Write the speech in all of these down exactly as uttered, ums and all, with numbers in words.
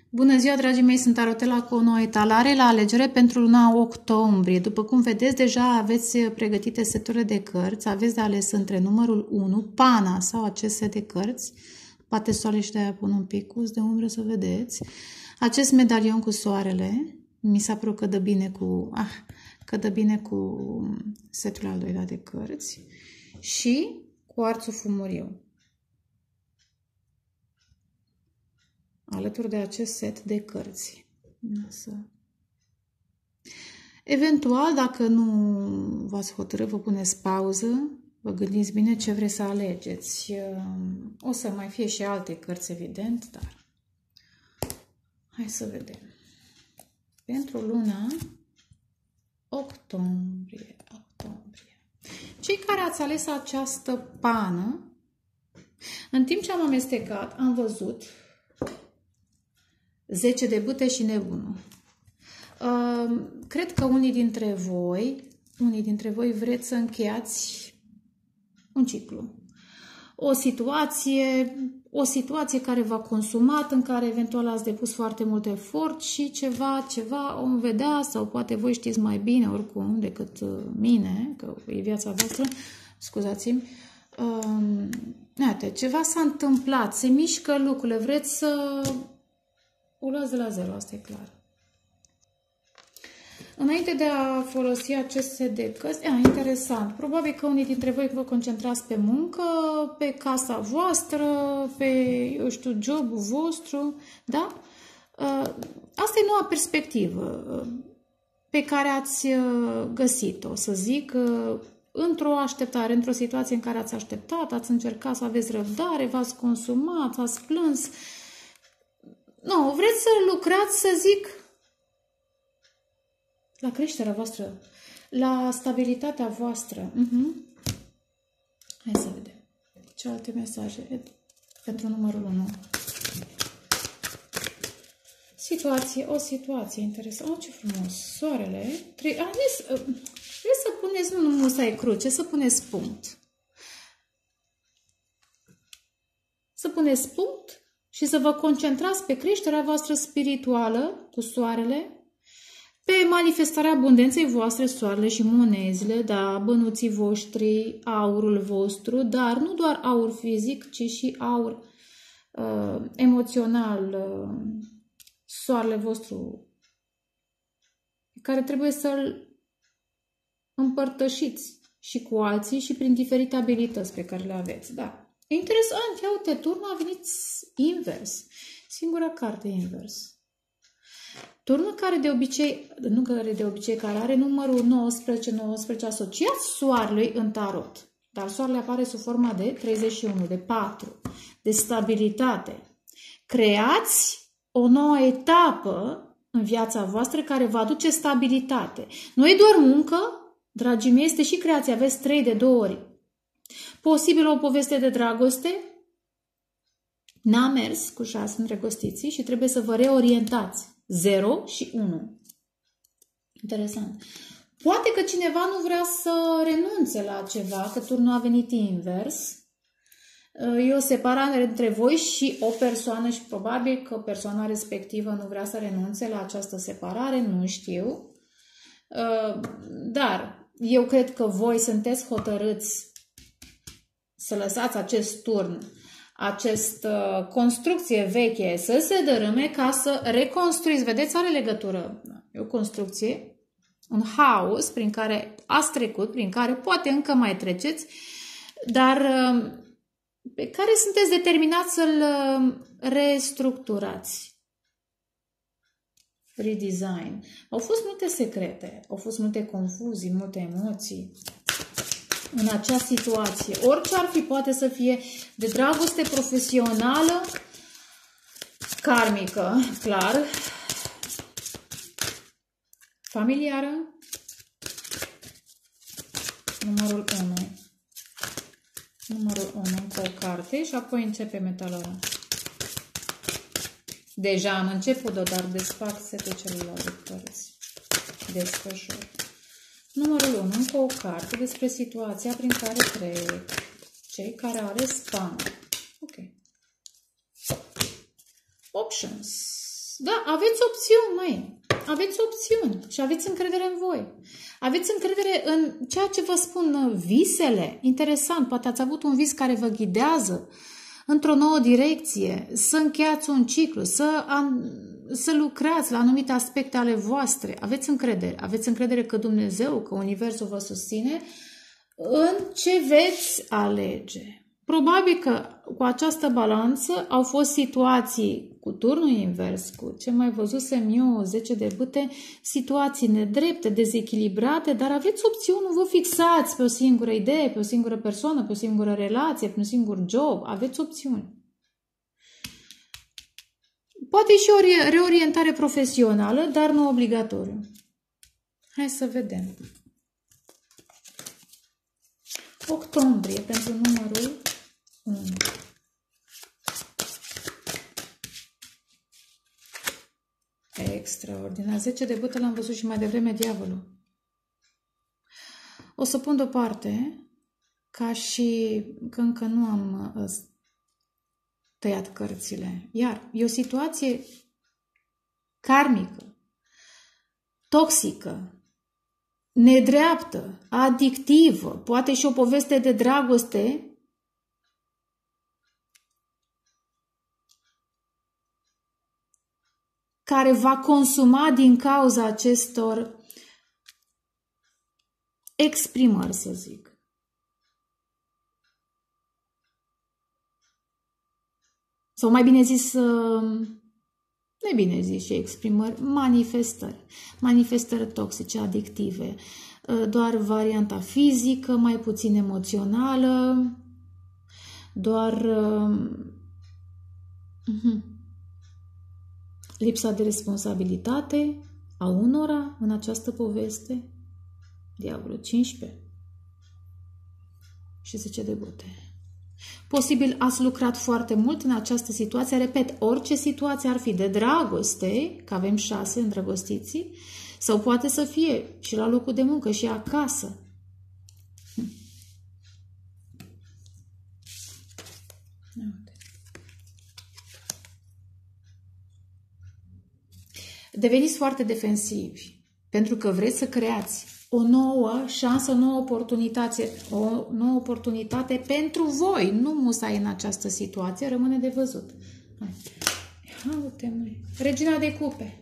Bună ziua, dragii mei, sunt Arotela cu o nouă etalare la alegere pentru luna octombrie. După cum vedeți, deja aveți pregătite seturile de cărți, aveți de ales între numărul unu, pana sau acest set de cărți, poate soare și de-aia pun un picuț de umbră să vedeți, acest medalion cu soarele, mi s-a părut că dă bine cu, ah, că dă bine cu setul al doilea de cărți și cuarțul fumuriu. Alături de acest set de cărți. Eventual, dacă nu v-ați hotărât, vă puneți pauză, vă gândiți bine ce vreți să alegeți. O să mai fie și alte cărți, evident, dar hai să vedem. Pentru luna octombrie, octombrie. Cei care ați ales această pană, în timp ce am amestecat, am văzut zece de bâte și nebunul. Uh, cred că unii dintre voi, unii dintre voi vreți să încheiați un ciclu. O situație, o situație care v-a consumat, în care eventual ați depus foarte mult efort și ceva, ceva o vedea, sau poate voi știți mai bine oricum decât mine, că e viața voastră, scuzați-mi. Uh, iată, ceva s-a întâmplat, se mișcă lucrurile, vreți să o luați de la zero, asta e clar. Înainte de a folosi acest set de cărți, a, interesant, probabil că unii dintre voi vă concentrați pe muncă, pe casa voastră, pe, eu știu, jobul vostru, da? Asta e noua perspectivă pe care ați găsit-o, să zic, într-o așteptare, într-o situație în care ați așteptat, ați încercat să aveți răbdare, v-ați consumat, ați plâns. Nu, vreți să lucrați, să zic, la creșterea voastră, la stabilitatea voastră. Uh-huh. Hai să vedem. Ce alte mesaje pentru numărul unu? Situație, o situație interesantă. Oh, ce frumos! Soarele. Vreți să puneți, nu numai să ai cruce, să puneți punct. Să puneți punct și să vă concentrați pe creșterea voastră spirituală cu soarele, pe manifestarea abundenței voastre, soarele și monezile, da, bănuții voștri, aurul vostru, dar nu doar aur fizic, ci și aur uh, emoțional, uh, soarele vostru, pe care trebuie să-l împărtășiți și cu alții și prin diferite abilități pe care le aveți, da. Interesant, ia uite, turnul a venit invers. Singura carte invers. Turnul care de obicei, nu care de obicei, care are numărul nouăsprezece nouăsprezece asociat soarelui în tarot. Dar soarele apare sub forma de treizeci și unu, de patru, de stabilitate. Creați o nouă etapă în viața voastră care va aduce stabilitate. Nu e doar muncă, dragii mei, este și creație. Aveți trei de două ori. Posibil o poveste de dragoste, n-a mers cu șase îndrăgostiții și trebuie să vă reorientați. zero și unu. Interesant. Poate că cineva nu vrea să renunțe la ceva, că turnul a venit invers. E o separare între voi și o persoană și probabil că persoana respectivă nu vrea să renunțe la această separare, nu știu. Dar eu cred că voi sunteți hotărâți să lăsați acest turn, această construcție veche să se dărâme ca să reconstruiți. Vedeți, are legătură. E o construcție, un haos prin care ați trecut, prin care poate încă mai treceți, dar pe care sunteți determinați să-l restructurați. Redesign. Au fost multe secrete, au fost multe confuzii, multe emoții în acea situație. Orice ar fi, poate să fie de dragoste profesională, karmică, clar, familiară, numărul unu. Numărul unu încă o carte și apoi începe metalora. Deja am început-o, dar desfac setul celorlalte cărți. Desfășor. Numărul unu, încă o carte despre situația prin care trec cei care au ales pana. Ok. Options. Da, aveți opțiuni, măi. Aveți opțiuni și aveți încredere în voi. Aveți încredere în ceea ce vă spun visele. Interesant, poate ați avut un vis care vă ghidează într-o nouă direcție, să încheiați un ciclu, să, să lucrați la anumite aspecte ale voastre. Aveți încredere. Aveți încredere că Dumnezeu, că Universul vă susține în ce veți alege. Probabil că cu această balanță au fost situații cu turnul invers, cu ce mai văzusem eu, zece de bâte, situații nedrepte, dezechilibrate, dar aveți opțiuni, nu vă fixați pe o singură idee, pe o singură persoană, pe o singură relație, pe un singur job, aveți opțiuni. Poate și o reorientare profesională, dar nu obligatoriu. Hai să vedem. Octombrie pentru numărul unu. Extraordinar. zece de bâte l-am văzut și mai devreme diavolul. O să pun deoparte, ca și că încă nu am uh, tăiat cărțile. Iar e o situație karmică, toxică, nedreaptă, adictivă, poate și o poveste de dragoste care va consuma din cauza acestor exprimări, să zic. Sau mai bine zis, nu e bine zis și exprimări, manifestări. Manifestări toxice, adictive. Doar varianta fizică, mai puțin emoțională, doar lipsa de responsabilitate a unora în această poveste. Diavolul cincisprezece și zece de bâte. Posibil ați lucrat foarte mult în această situație. Repet, orice situație ar fi de dragoste, că avem șase îndrăgostiții, sau poate să fie și la locul de muncă și acasă. Deveniți foarte defensivi, pentru că vreți să creați o nouă șansă, o nouă oportunitate, o nouă oportunitate pentru voi. Nu musai în această situație, rămâne de văzut. Hai. Ia uite, măi. Regina de cupe.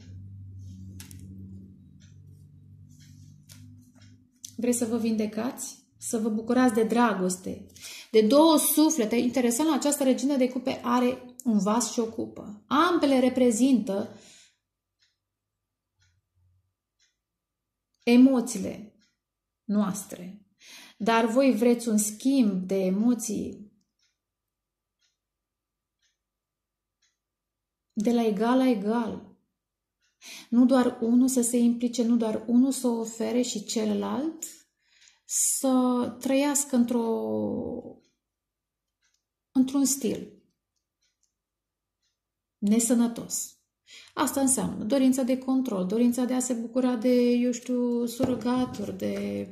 Vreți să vă vindecați? Să vă bucurați de dragoste, de două suflete. Interesant, această regină de cupe are un vas și o cupă. Ambele reprezintă emoțiile noastre. Dar voi vreți un schimb de emoții de la egal la egal. Nu doar unul să se implice, nu doar unul să ofere și celălalt să trăiască într-o într-un stil nesănătos. Asta înseamnă dorința de control, dorința de a se bucura de, eu știu, surogaturi, de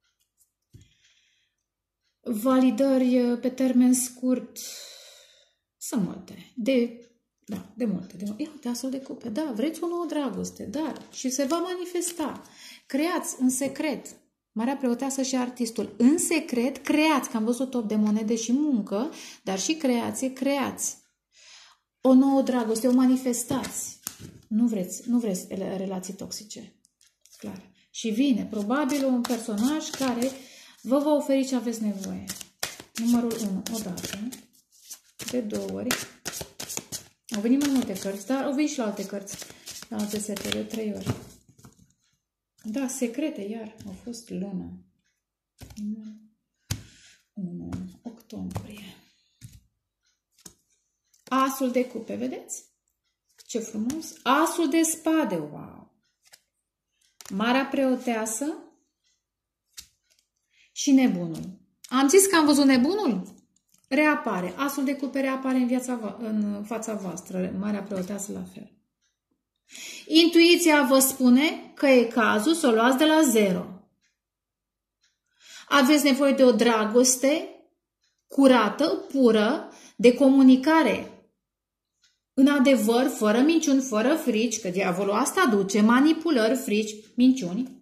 validări pe termen scurt. Sunt multe. De, da, de multe. De multe. Ia uite, asul de cupe. Da, vreți o nouă dragoste, dar și se va manifesta. Creați în secret. Marea Preoteasă și artistul. În secret creați, că am văzut top de monede și muncă, dar și creație, creați. O nouă dragoste, o manifestați. Nu vreți, nu vreți relații toxice. Clar. Și vine, probabil, un personaj care vă va oferi ce aveți nevoie. Numărul unu, o dată, de două ori. Au venit mai multe cărți, dar au venit și la alte cărți, la alte sete, de trei ori. Da, secrete, iar, au fost lună. unu octombrie. Asul de cupe, vedeți? Ce frumos! Asul de spade, wow! Marea Preoteasă și nebunul. Am zis că am văzut nebunul? Reapare. Asul de cupe reapare în, viața, în fața voastră. Marea Preoteasă la fel. Intuiția vă spune că e cazul să o luați de la zero. Aveți nevoie de o dragoste curată, pură, de comunicare în adevăr, fără minciuni, fără frici, că diavolul asta aduce manipulări, frici, minciuni.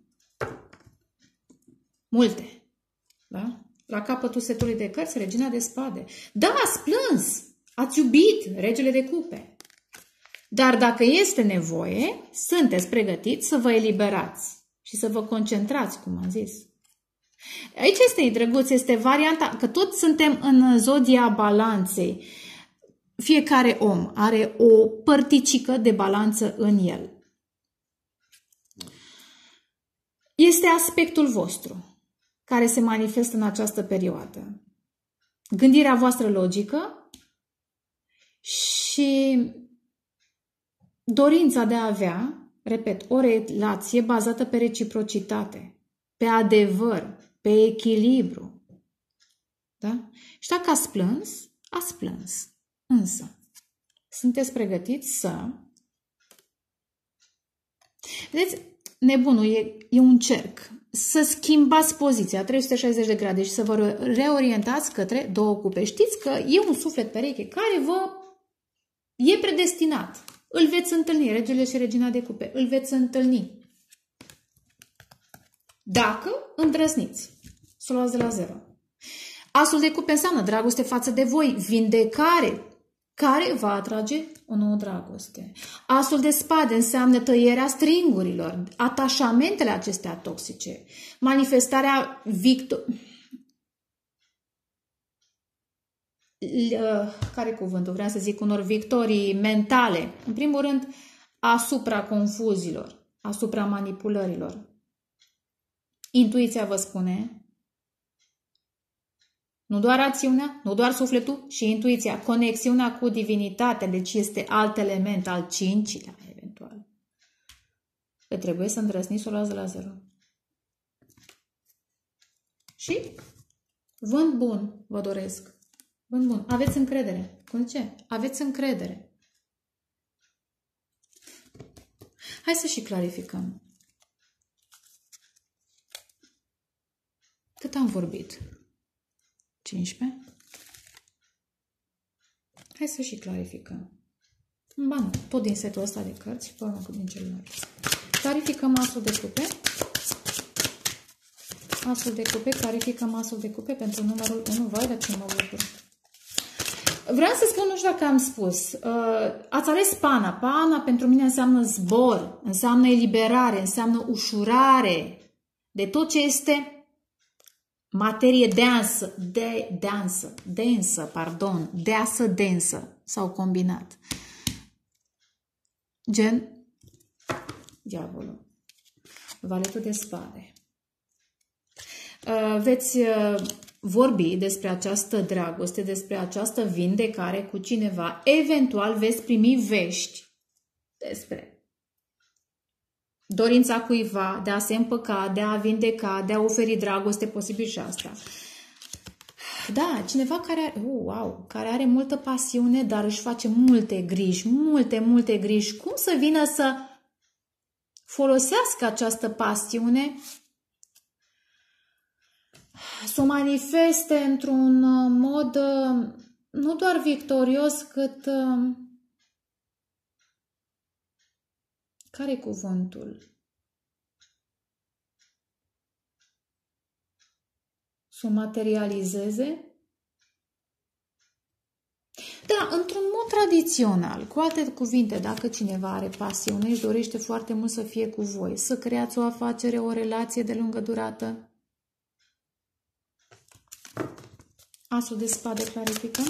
Multe. Da? La capătul setului de cărți, regina de spade. Da, ați plâns, ați iubit, regele de cupe. Dar dacă este nevoie, sunteți pregătiți să vă eliberați și să vă concentrați, cum am zis. Aici este drăguț, este varianta, că toți suntem în zodia balanței. Fiecare om are o părticică de balanță în el. Este aspectul vostru care se manifestă în această perioadă. Gândirea voastră logică și dorința de a avea, repet, o relație bazată pe reciprocitate, pe adevăr, pe echilibru. Da? Și dacă ați plâns, ați plâns. Însă, sunteți pregătiți să... Vedeți, nebunul e, e un cerc. Să schimbați poziția trei sute șaizeci de grade și să vă reorientați către două cupe. Știți că e un suflet pereche care vă e predestinat. Îl veți întâlni, regele și regina de cupe. Îl veți întâlni. Dacă îndrăzniți să o luați de la zero. Asul de cupe înseamnă dragoste față de voi, vindecare, care va atrage o nouă dragoste. Asul de spade înseamnă tăierea stringurilor, atașamentele acestea toxice, manifestarea victor... Care cuvântul? Vreau să zic unor victorii mentale. În primul rând, asupra confuziilor, asupra manipulărilor. Intuiția vă spune, nu doar rațiunea, nu doar sufletul și intuiția, conexiunea cu divinitatea, deci este alt element, al cincilea, eventual. Că trebuie să îndrăzniți să o luați de la zero. Și vânt bun vă doresc. Vânt bun. Aveți încredere. Cum zice? Aveți încredere. Hai să și clarificăm. Cât am vorbit? cincisprezece? Hai să și clarificăm. Ba nu, tot din setul ăsta de cărți, pe urmă din celălalt. Clarificăm asul de cupe. Asul de cupe, clarificăm asul de cupe pentru numărul unu. Vai, de ce mă bucur. Vreau să spun, nu știu dacă am spus, uh, ați ales pana. Pana pentru mine înseamnă zbor, înseamnă eliberare, înseamnă ușurare de tot ce este materie densă, de, densă, densă, pardon, deasă, densă, s-au combinat. Gen, diavolul, valetul de spade. Uh, veți uh, vorbi despre această dragoste, despre această vindecare cu cineva. Eventual veți primi vești despre dorința cuiva de a se împăca, de a vindeca, de a oferi dragoste, posibil și asta. Da, cineva care are, oh, wow, care are multă pasiune, dar își face multe griji, multe, multe griji. Cum să vină să folosească această pasiune, să o manifeste într-un mod nu doar victorios, cât... Care-i cuvântul? Să o materializeze? Da, într-un mod tradițional. Cu alte cuvinte, dacă cineva are pasiune, își dorește foarte mult să fie cu voi, să creați o afacere, o relație de lungă durată. Asul de spade, clarificăm.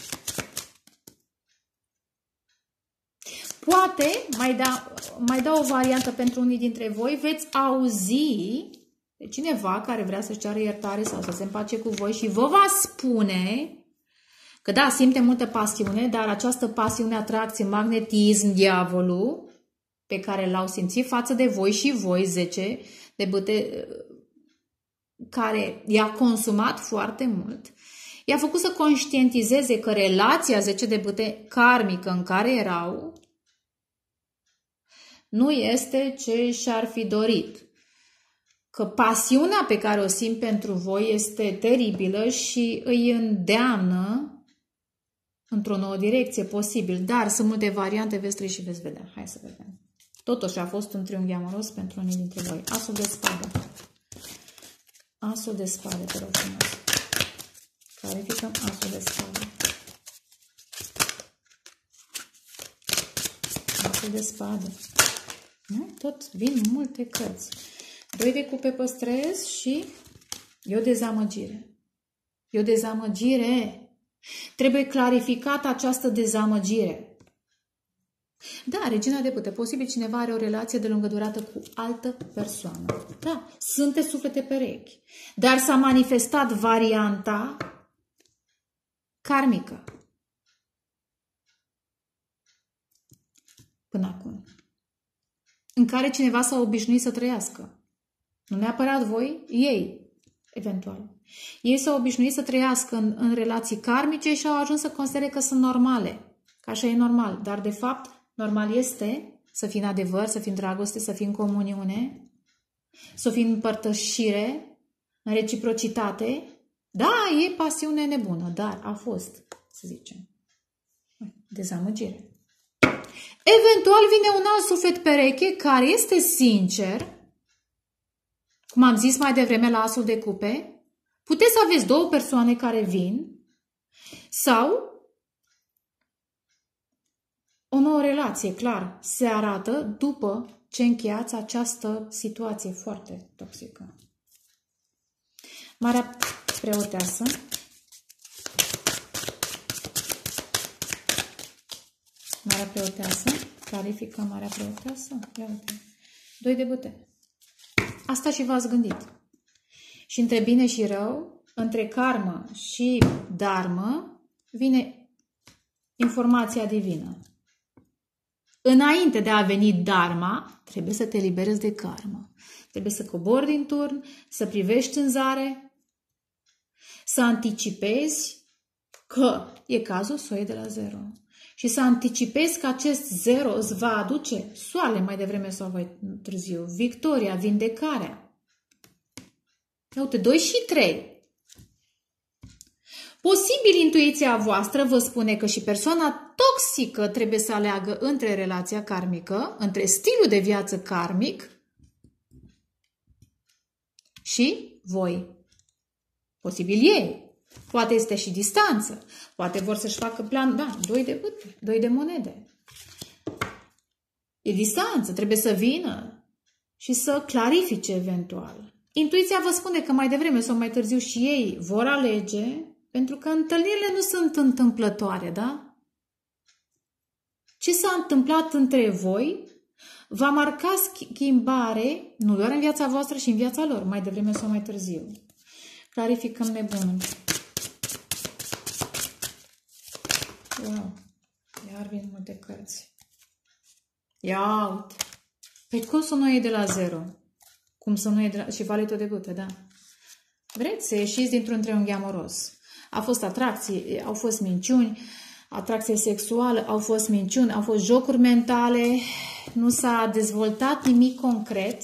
Poate, mai da, mai da o variantă pentru unii dintre voi, veți auzi de cineva care vrea să-și ceară iertare sau să se împace cu voi și vă va spune că da, simte multă pasiune, dar această pasiune, atracție, magnetism, diavolul, pe care l-au simțit față de voi și voi, zece de bâte, care i-a consumat foarte mult, i-a făcut să conștientizeze că relația zece de bâte karmică în care erau nu este ce și-ar fi dorit. Că pasiunea pe care o simt pentru voi este teribilă și îi îndeamnă într-o nouă direcție, posibil, dar sunt multe variante, veți trăi și veți vedea. Hai să vedem. Totuși a fost un triunghi amoros pentru unii dintre voi. Asul de spade. Asul de spade, te rog frumos. Clarificăm asul de spade. Asul de spade. Nu? Tot vin multe cărți. Doi de cupe păstrez și e o dezamăgire. E o dezamăgire. Trebuie clarificată această dezamăgire. Da, regina de pute. Posibil cineva are o relație de lungă durată cu altă persoană. Da, sunteți suflete perechi. Dar s-a manifestat varianta karmică. Până acum. În care cineva s-a obișnuit să trăiască. Nu neapărat voi, ei, eventual. Ei s-au obișnuit să trăiască în, în relații karmice și au ajuns să considere că sunt normale. Că așa e normal. Dar, de fapt, normal este să fii în adevăr, să fii în dragoste, să fii în comuniune, să fii în împărtășire, în reciprocitate. Da, e pasiune nebună, dar a fost, să zicem, dezamăgire. Eventual vine un alt suflet pereche care este sincer, cum am zis mai devreme la asul de cupe. Puteți să aveți două persoane care vin sau o nouă relație, clar, se arată după ce încheiați această situație foarte toxică. Marea preoteasă. Marea preoteasă. Clarifică marea preoteasă. Ia uite. Doi de bâte. Asta și v-ați gândit. Și între bine și rău, între karmă și dharmă, vine informația divină. Înainte de a veni dharma, trebuie să te eliberezi de karmă. Trebuie să cobori din turn, să privești în zare, să anticipezi că e cazul să o iei de la zero. Și să anticipezi că acest zero îți va aduce soare mai devreme sau mai târziu, victoria, vindecarea. Uite, doi și trei. Posibil intuiția voastră vă spune că și persoana toxică trebuie să aleagă între relația karmică, între stilul de viață karmic și voi. Posibil ei. Poate este și distanță. Poate vor să-și facă plan. Da, doi de bâte, doi de monede. E distanță. Trebuie să vină și să clarifice eventual. Intuiția vă spune că mai devreme sau mai târziu și ei vor alege, pentru că întâlnirile nu sunt întâmplătoare, da? Ce s-a întâmplat între voi va marca schimbare, nu doar în viața voastră, și în viața lor, mai devreme sau mai târziu. Clarificăm nebunul. Wow! Iar vin multe cărți. Ia uite! Păi cum să nu iei de la zero? Cum să nu iei de la... Și valetul de bâte, da? Vreți să ieșiți dintr-un triunghi amoros. A fost atracții, au fost minciuni, atracție sexuală, au fost minciuni, au fost jocuri mentale, nu s-a dezvoltat nimic concret.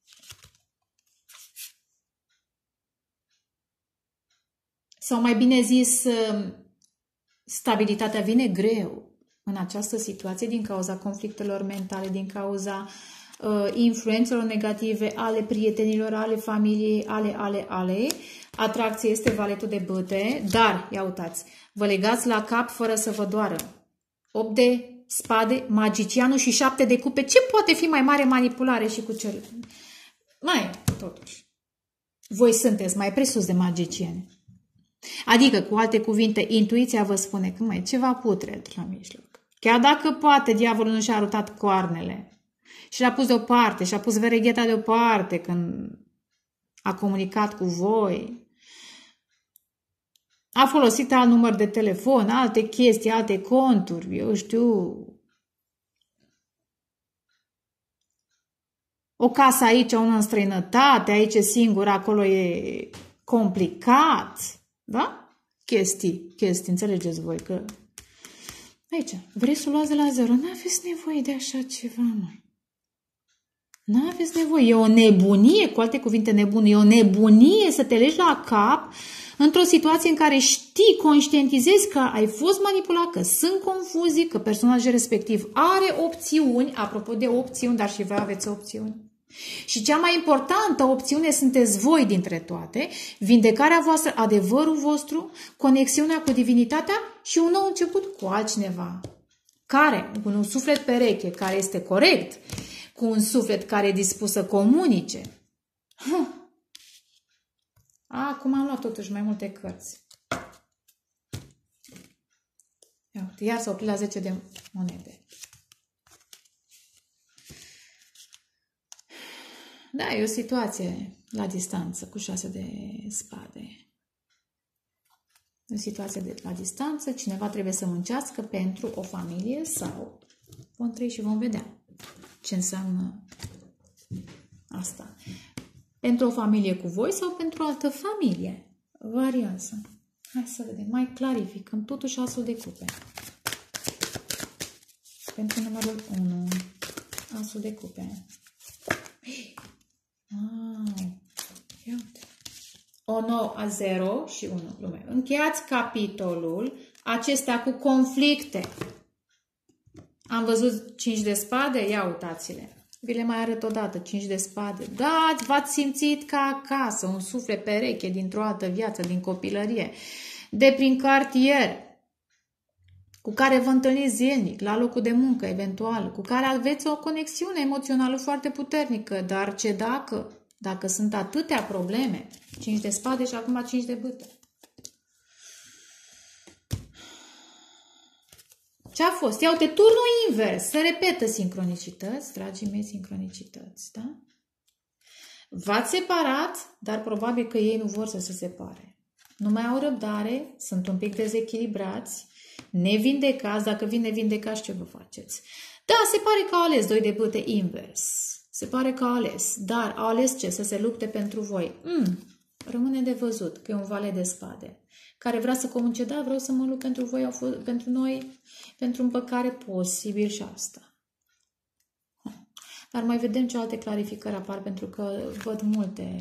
Sau mai bine zis, stabilitatea vine greu în această situație din cauza conflictelor mentale, din cauza uh, influențelor negative ale prietenilor, ale familiei, ale, ale, ale. Atracție este valetul de bâte, dar, ia uitați, vă legați la cap fără să vă doară. opt de spade, magicianul și șapte de cupe. Ce poate fi mai mare manipulare și cucerire? Mai, totuși. Voi sunteți mai presus de magicieni. Adică, cu alte cuvinte, intuiția vă spune că mai e ceva putred la mijloc. Chiar dacă poate diavolul nu și-a arătat coarnele și l-a pus deoparte și-a pus veregheta deoparte când a comunicat cu voi, a folosit alt număr de telefon, alte chestii, alte conturi, eu știu, o casă aici, una în străinătate, aici e singur, acolo e complicat, da? Chestii, chestii, înțelegeți voi că... Aici, vreți să o luați de la zero, n-aveți nevoie de așa ceva, măi. Nu aveți nevoie. E o nebunie, cu alte cuvinte nebune, e o nebunie să te legi la cap într-o situație în care știi, conștientizezi că ai fost manipulat, că sunt confuzii, că personajul respectiv are opțiuni, apropo de opțiuni, dar și voi aveți opțiuni. Și cea mai importantă opțiune sunteți voi dintre toate, vindecarea voastră, adevărul vostru, conexiunea cu divinitatea și un nou început cu altcineva. Care, cu un suflet pereche, care este corect, cu un suflet care e dispus să comunice. Huh. Acum am luat totuși mai multe cărți. Ia, iar s-a oprit la zece de monede. Da, e o situație la distanță cu șase de spade. E o situație de, la distanță. Cineva trebuie să muncească pentru o familie sau vom trăi și vom vedea ce înseamnă asta. Pentru o familie cu voi sau pentru o altă familie? Variază. Hai să vedem. Mai clarificăm. Totuși asul de cupe. Pentru numărul unu. Asul de cupe. Wow. O nouă a zero și unu. Lume. Încheiați capitolul acesta cu conflicte. Am văzut cinci de spade? Ia uitați-le. Vi le mai arăt odată, cinci de spade. Da, v-ați simțit ca acasă, un suflet pereche dintr-o altă viață, din copilărie, de prin cartier, cu care vă întâlniți zilnic, la locul de muncă, eventual, cu care aveți o conexiune emoțională foarte puternică, dar ce dacă, dacă sunt atâtea probleme, cinci de spade și acum cinci de bâte. Ce a fost? Ia uite, turnul invers. Se repetă sincronicități, dragii mei, sincronicități, da? V-ați separat, dar probabil că ei nu vor să se separe. Nu mai au răbdare, sunt un pic dezechilibrați, nevindecați. Dacă vin nevindecați, ce vă faceți? Da, se pare că au ales doi de bâte invers. Se pare că au ales. Dar au ales ce? Să se lupte pentru voi. Mm, rămâne de văzut că e un vale de spade. Care vrea să comunice, da, vreau să mă lupt pentru voi, pentru noi, pentru împăcare, posibil și asta. Dar mai vedem ce alte clarificări apar, pentru că văd multe.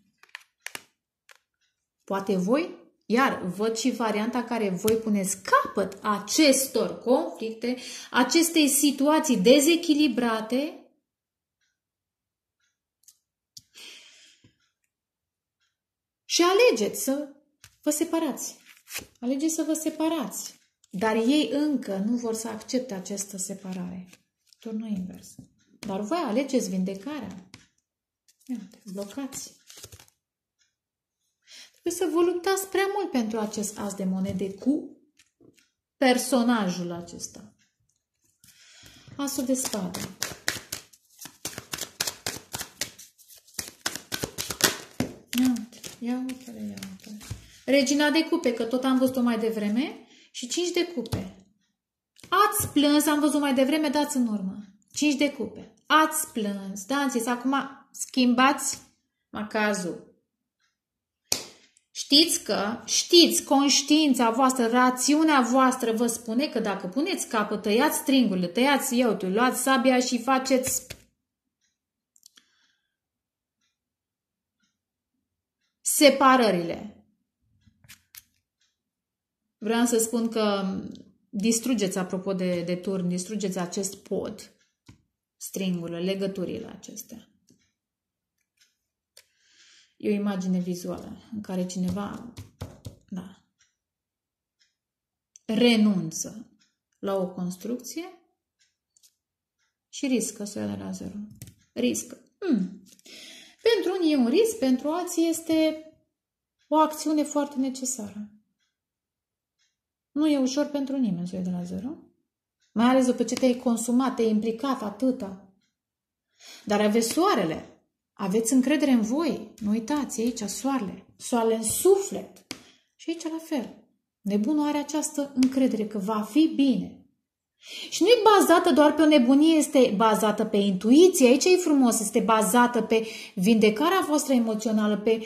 Poate voi, iar văd și varianta care voi puneți capăt acestor conflicte, acestei situații dezechilibrate, și alegeți să vă separați. Alegeți să vă separați. Dar ei încă nu vor să accepte această separare. Turnul invers. Dar voi alegeți vindecarea. Iată, blocați. Trebuie să vă luptați prea mult pentru acest as de monede cu personajul acesta. Asul de spade. Ia uite, ia uite, ia uite. Regina de cupe, că tot am văzut-o mai devreme. Și cinci de cupe. Ați plâns, am văzut mai devreme, dați în urmă. cinci de cupe. Ați plâns, dați-ți, acum schimbați macazul. Știți că, știți, conștiința voastră, rațiunea voastră vă spune că dacă puneți capăt, tăiați stringurile, tăiați iautul, luați sabia și faceți separările. Vreau să spun că distrugeți, apropo de, de turn, distrugeți acest pod, stringurile, legăturile acestea. E o imagine vizuală în care cineva, da, renunță la o construcție și riscă să o ia de la zero. Riscă. Hmm. Pentru unii e un risc, pentru alții este o acțiune foarte necesară. Nu e ușor pentru nimeni să o iei de la zero. Mai ales după ce te-ai consumat, te-ai implicat atâta. Dar aveți soarele. Aveți încredere în voi. Nu uitați, aici soarele. Soarele în suflet. Și aici la fel. Nebunul are această încredere că va fi bine. Și nu e bazată doar pe o nebunie, este bazată pe intuiție. Aici e frumos. Este bazată pe vindecarea voastră emoțională, pe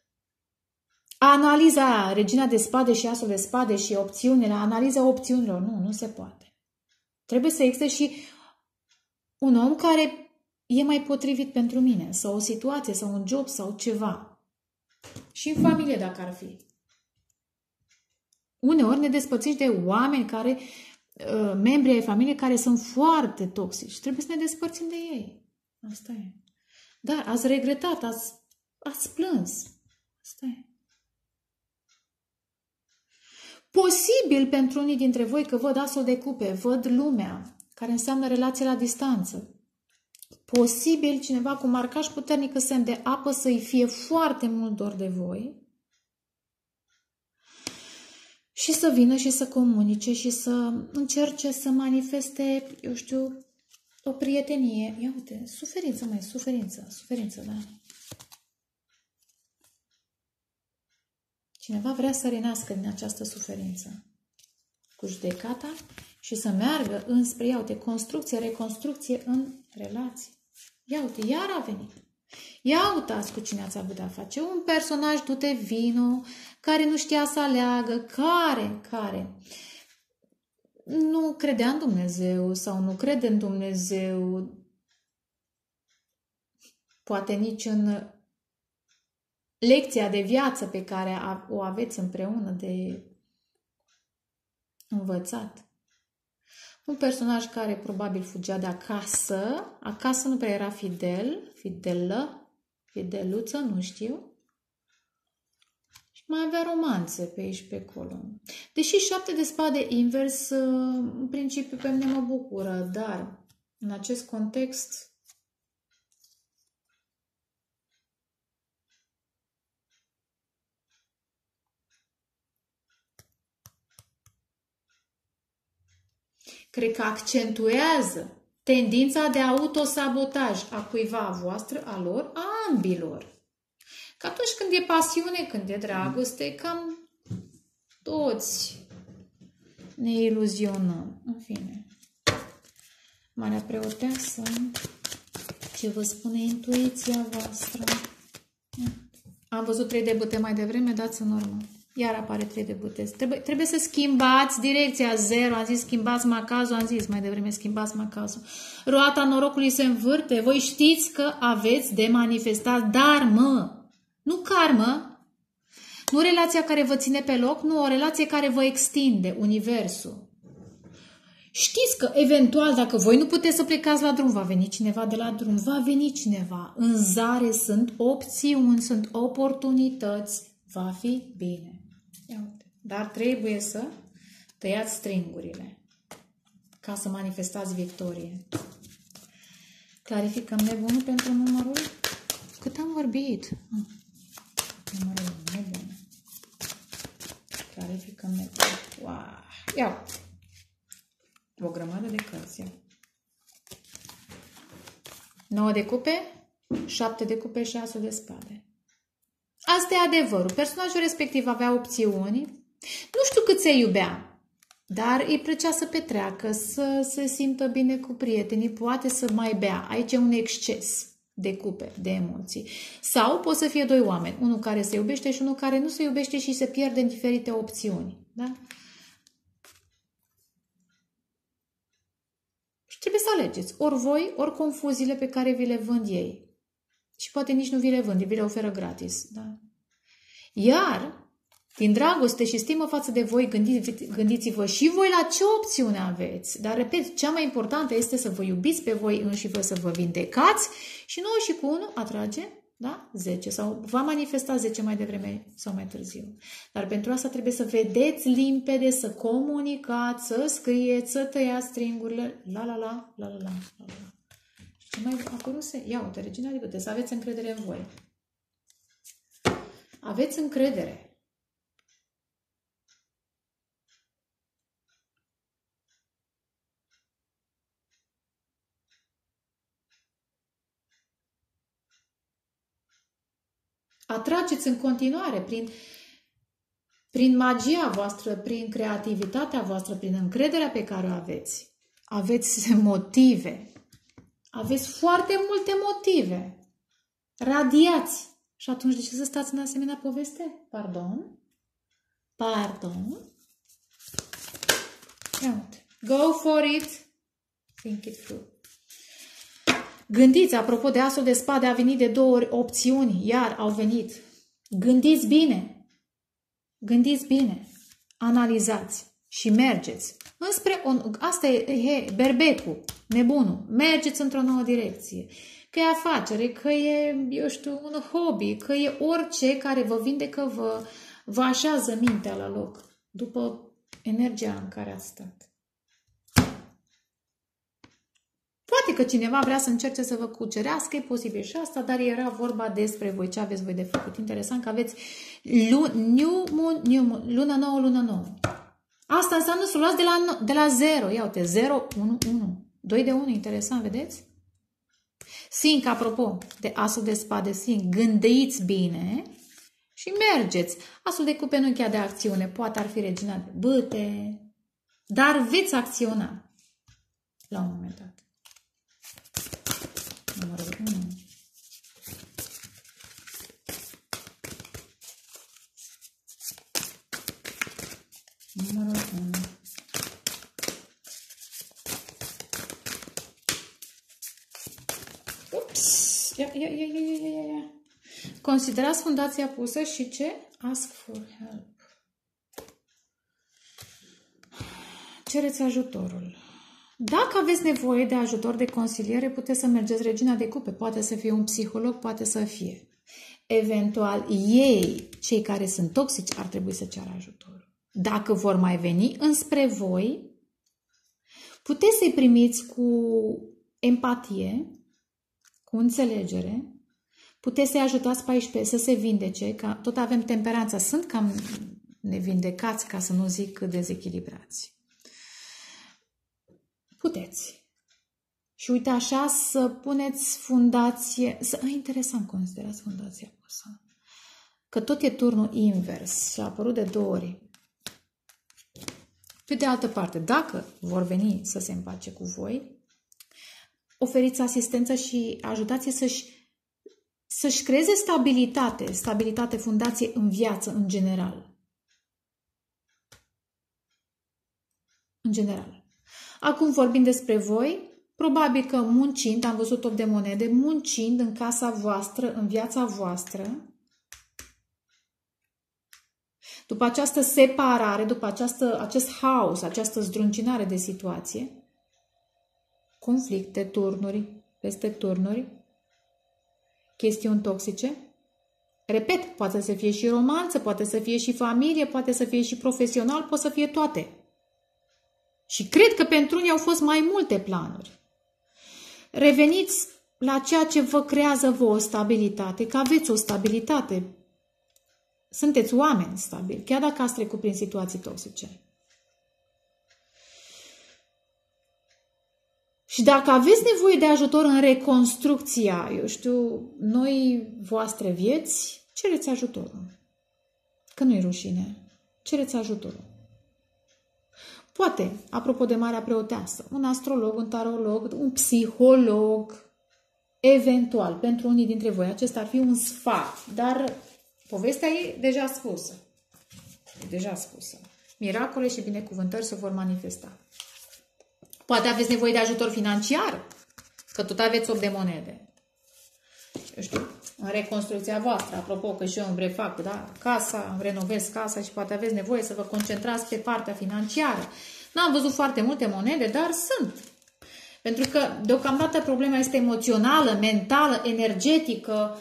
analiza regina de spade și asul de spade și opțiunile, analiza opțiunilor. Nu, nu se poate. Trebuie să existe și un om care e mai potrivit pentru mine, sau o situație, sau un job, sau ceva. Și în familie, dacă ar fi. Uneori ne despărțim de oameni care, membri ai familiei care sunt foarte toxici. Trebuie să ne despărțim de ei. Asta e. Dar ați regretat, ați, ați plâns. Asta e. Posibil pentru unii dintre voi, că văd asul de cupe, văd lumea, care înseamnă relație la distanță. Posibil cineva cu marcaj puternic în semn de apă să-i fie foarte mult dor de voi și să vină și să comunice și să încerce să manifeste, eu știu, o prietenie. Ia uite, suferință, mai suferință, suferință, da? Cineva vrea să renască din această suferință cu judecata și să meargă înspre, ia uite, construcție, reconstrucție în relație. Ia uite, iar a venit. Ia uitați cu cine ați avut de-a face. Un personaj, du-te vino, care nu știa să aleagă, care, care nu credea în Dumnezeu sau nu crede în Dumnezeu, poate nici în lecția de viață pe care o aveți împreună de învățat. Un personaj care probabil fugea de acasă, acasă nu prea era fidel, fidelă, fideluță, nu știu. Și mai avea romanțe pe aici și pe acolo. Deși șapte de spade invers, în principiu pe mine mă bucură, dar în acest context cred că accentuează tendința de autosabotaj a cuiva a voastră, a lor, a ambilor. Că atunci când e pasiune, când e dragoste, cam toți ne iluzionăm. În fine. Marea Preoteasă, ce vă spune intuiția voastră? Am văzut trei de bâte mai devreme, dați în urmă. Iar apare trei de bâte. Trebuie, trebuie să schimbați direcția zero. Am zis schimbați macazul, am zis mai devreme schimbați macazul. Roata norocului se învârte. Voi știți că aveți de manifestat darmă. Nu karmă. Nu relația care vă ține pe loc, nu o relație care vă extinde universul. Știți că eventual dacă voi nu puteți să plecați la drum, va veni cineva de la drum, va veni cineva. În zare sunt opțiuni, sunt oportunități. Va fi bine. Ia uite. Dar trebuie să tăiați stringurile ca să manifestați victorie. Clarificăm nebunul pentru numărul? Cât am vorbit? Numărul nebun. Clarificăm nebunul. Wow. Ia uite. O grămadă de cărți. nouă de cupe, șapte de cupe și asul de spade. Asta e adevărul. Personajul respectiv avea opțiuni. Nu știu cât se iubea, dar îi plăcea să petreacă, să se simtă bine cu prietenii, poate să mai bea. Aici e un exces de cupe, de emoții. Sau pot să fie doi oameni, unul care se iubește și unul care nu se iubește și se pierde în diferite opțiuni. Da? Și trebuie să alegeți. Ori voi, ori confuziile pe care vi le vând ei. Și poate nici nu vi le vând, vi le oferă gratis. Da? Iar, din dragoste și stimă față de voi, gândiți, gândiți-vă și voi la ce opțiune aveți. Dar, repet, cea mai importantă este să vă iubiți pe voi înși vă, să vă vindecați și nouă și cu unu atrage, da? zece. Sau va manifesta zece mai devreme sau mai târziu. Dar pentru asta trebuie să vedeți limpede, să comunicați, să scrieți, să tăiați stringurile. La, la, la, la, la, la, la, la. Ce mai apăruse? Ia uite, Regina de Bâte, să aveți încredere în voi. Aveți încredere. Atrageți în continuare prin, prin magia voastră, prin creativitatea voastră, prin încrederea pe care o aveți. Aveți motive. Aveți foarte multe motive. Radiați. Și atunci de ce să stați în asemenea poveste? Pardon? Pardon? Ia uite. Go for it. Think it through. Gândiți, apropo de asul de spade, a venit de două ori opțiuni, iar au venit. Gândiți bine, gândiți bine, analizați și mergeți înspre, un, asta e, he, berbecul, nebunul, mergeți într-o nouă direcție. Că e afacere, că e, eu știu, un hobby, că e orice care vă vindecă, vă, vă așează mintea la loc, după energia în care ați stat. Poate că cineva vrea să încerce să vă cucerească, e posibil și asta, dar era vorba despre voi, ce aveți voi de făcut. Interesant că aveți new moon, new moon, lună nouă, lună nouă. Asta înseamnă să luați de la, de la zero. Ia uite, zero, unu, unu. doi de unu, interesant, vedeți? Sync, apropo de asul de spade, sync, gândiți bine și mergeți. Asul de cupe nu chiar de acțiune, poate ar fi regina de bâte, dar veți acționa la un moment dat. Numărul unu. Numărul unu. Ups! Ia, ia, ia, ia, ia, ia. Considerați fundația pusă și ce? Ask for help. Cereți ajutorul. Dacă aveți nevoie de ajutor de consiliere, puteți să mergeți regina de cupe. Poate să fie un psiholog, poate să fie. Eventual, ei, cei care sunt toxici, ar trebui să ceară ajutor. Dacă vor mai veni înspre voi, puteți să-i primiți cu empatie, cu înțelegere, puteți să-i ajutați pe aici să se vindece, că tot avem temperanța. Sunt cam nevindecați, ca să nu zic dezechilibrați. Puteți. Și uite așa să puneți fundație, să, a, interesant, considerați fundația pusă. Că tot e turnul invers și a apărut de două ori. Pe de altă parte, dacă vor veni să se împace cu voi, oferiți asistență și ajutați-i să-și să-și creeze stabilitate, stabilitate, fundație în viață, în general. În general. Acum vorbim despre voi, probabil că muncind, am văzut top de monede, muncind în casa voastră, în viața voastră, după această separare, după această, acest haos, această zdruncinare de situație, conflicte, turnuri, peste turnuri, chestiuni toxice, repet, poate să fie și romanță, poate să fie și familie, poate să fie și profesional, poate să fie toate. Și cred că pentru unii au fost mai multe planuri. Reveniți la ceea ce vă creează vouă stabilitate, că aveți o stabilitate. Sunteți oameni stabili, chiar dacă ați trecut prin situații toxice. Și dacă aveți nevoie de ajutor în reconstrucția, eu știu, noi voastre vieți, cereți ajutorul. Că nu-i rușine. Cereți ajutorul. Poate, apropo de Marea Preoteasă, un astrolog, un tarolog, un psiholog, eventual, pentru unii dintre voi, acesta ar fi un sfat, dar povestea e deja spusă. E deja spusă. Miracole și binecuvântări se vor manifesta. Poate aveți nevoie de ajutor financiar, că tot aveți opt de monede. Eu știu, în reconstrucția voastră, apropo că și eu îmi refac, da, casa, îmi renovez casa și poate aveți nevoie să vă concentrați pe partea financiară. N-am văzut foarte multe monede, dar sunt. Pentru că deocamdată problema este emoțională, mentală, energetică.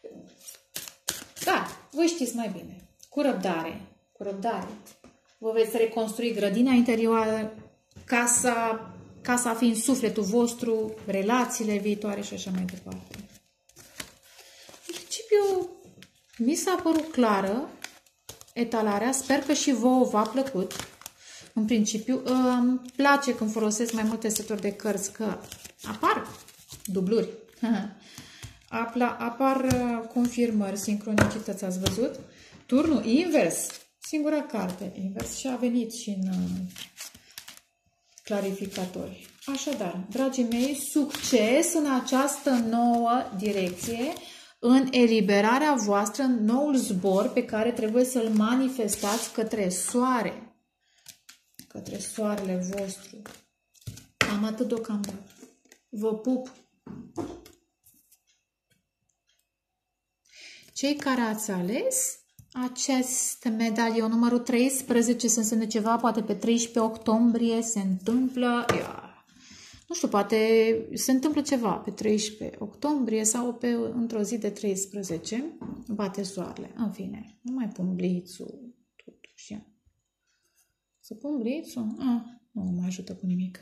Da, voi știți mai bine. Cu răbdare, cu răbdare. Vă veți reconstrui grădina interioară, casa, casa fiind sufletul vostru, relațiile viitoare și așa mai departe. În principiu, mi s-a părut clară etalarea. Sper că și vouă v-a plăcut. În principiu, îmi place când folosesc mai multe seturi de cărți, că apar dubluri. Apar confirmări, sincronicități, ați văzut? Turnul invers, singura carte invers și a venit și în clarificatori. Așadar, dragii mei, succes în această nouă direcție, în eliberarea voastră, în noul zbor pe care trebuie să-l manifestați către soare, către soarele vostru. Am atât deocamdată. Vă pup! Cei care ați ales acest medalion numărul treisprezece, să însemne ceva, poate pe treisprezece octombrie se întâmplă, ia, nu știu, poate se întâmplă ceva pe treisprezece octombrie sau pe într-o zi de treisprezece, bate soarele, în fine, nu mai pun blițul, totuși, să pun blițul? Ah, nu mă ajută cu nimic.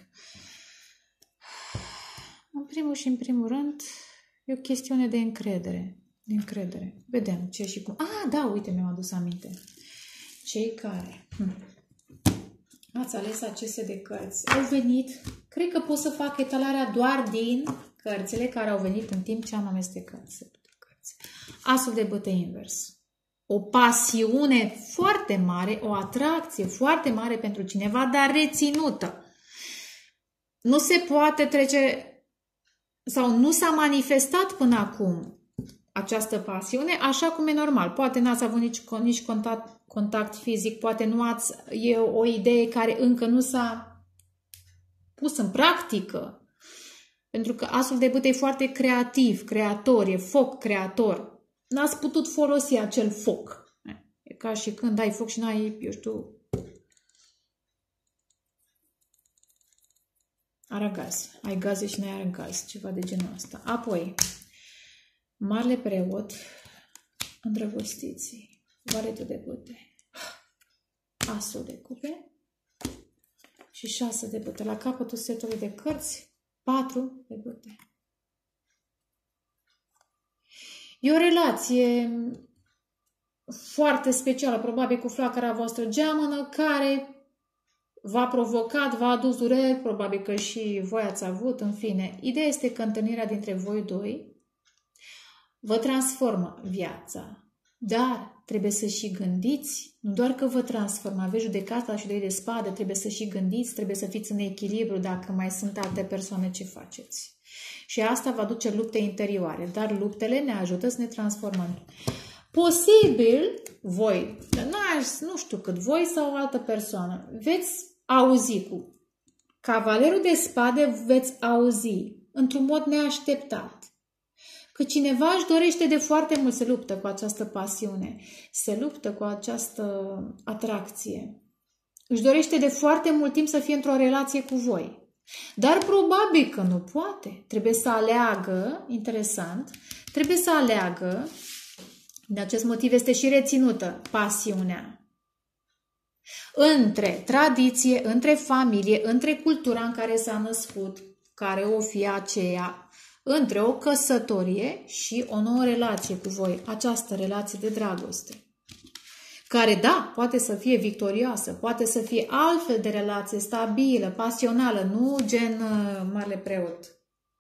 În primul și în primul rând, e o chestiune de încredere. De încredere. Vedem ce și cum. Ah, da, uite, mi-am adus aminte. Cei care hm, ați ales aceste de cărți au venit, cred că pot să fac etalarea doar din cărțile care au venit în timp ce am amestecat. Asul de băte invers. O pasiune foarte mare, o atracție foarte mare pentru cineva, dar reținută. Nu se poate trece sau nu s-a manifestat până acum această pasiune, așa cum e normal. Poate n-ați avut nici, nici contact, contact fizic, poate nu ați, e o idee care încă nu s-a pus în practică. Pentru că asul de bâte e foarte creativ, creator, e foc creator. N-ați putut folosi acel foc. E ca și când ai foc și n-ai, eu știu, aragaz. Ai gaze și n-ai aragaz, ceva de genul ăsta. Apoi, Marele Preot, îndrăgostiții, valetul de bâte, asul de cupe și șase de bâte. La capătul setului de cărți, patru de bâte. E o relație foarte specială, probabil cu flacăra voastră geamănă, care v-a provocat, v-a adus dureri, probabil că și voi ați avut, în fine. Ideea este că întâlnirea dintre voi doi vă transformă viața, dar trebuie să și gândiți, nu doar că vă transformă, aveți judecata și doi de spadă, trebuie să și gândiți, trebuie să fiți în echilibru dacă mai sunt alte persoane, ce faceți. Și asta va duce lupte interioare, dar luptele ne ajută să ne transformăm. Posibil, voi, nu știu cât, voi sau o altă persoană, veți auzi cu cavalerul de spade, veți auzi într-un mod neașteptat că cineva își dorește de foarte mult, se luptă cu această pasiune, se luptă cu această atracție. Își dorește de foarte mult timp să fie într-o relație cu voi. Dar probabil că nu poate. Trebuie să aleagă, interesant, trebuie să aleagă, de acest motiv este și reținută pasiunea, între tradiție, între familie, între cultura în care s-a născut, care o fi aceea, între o căsătorie și o nouă relație cu voi, această relație de dragoste, care, da, poate să fie victorioasă, poate să fie altfel de relație, stabilă, pasională, nu gen uh, Marele Preot.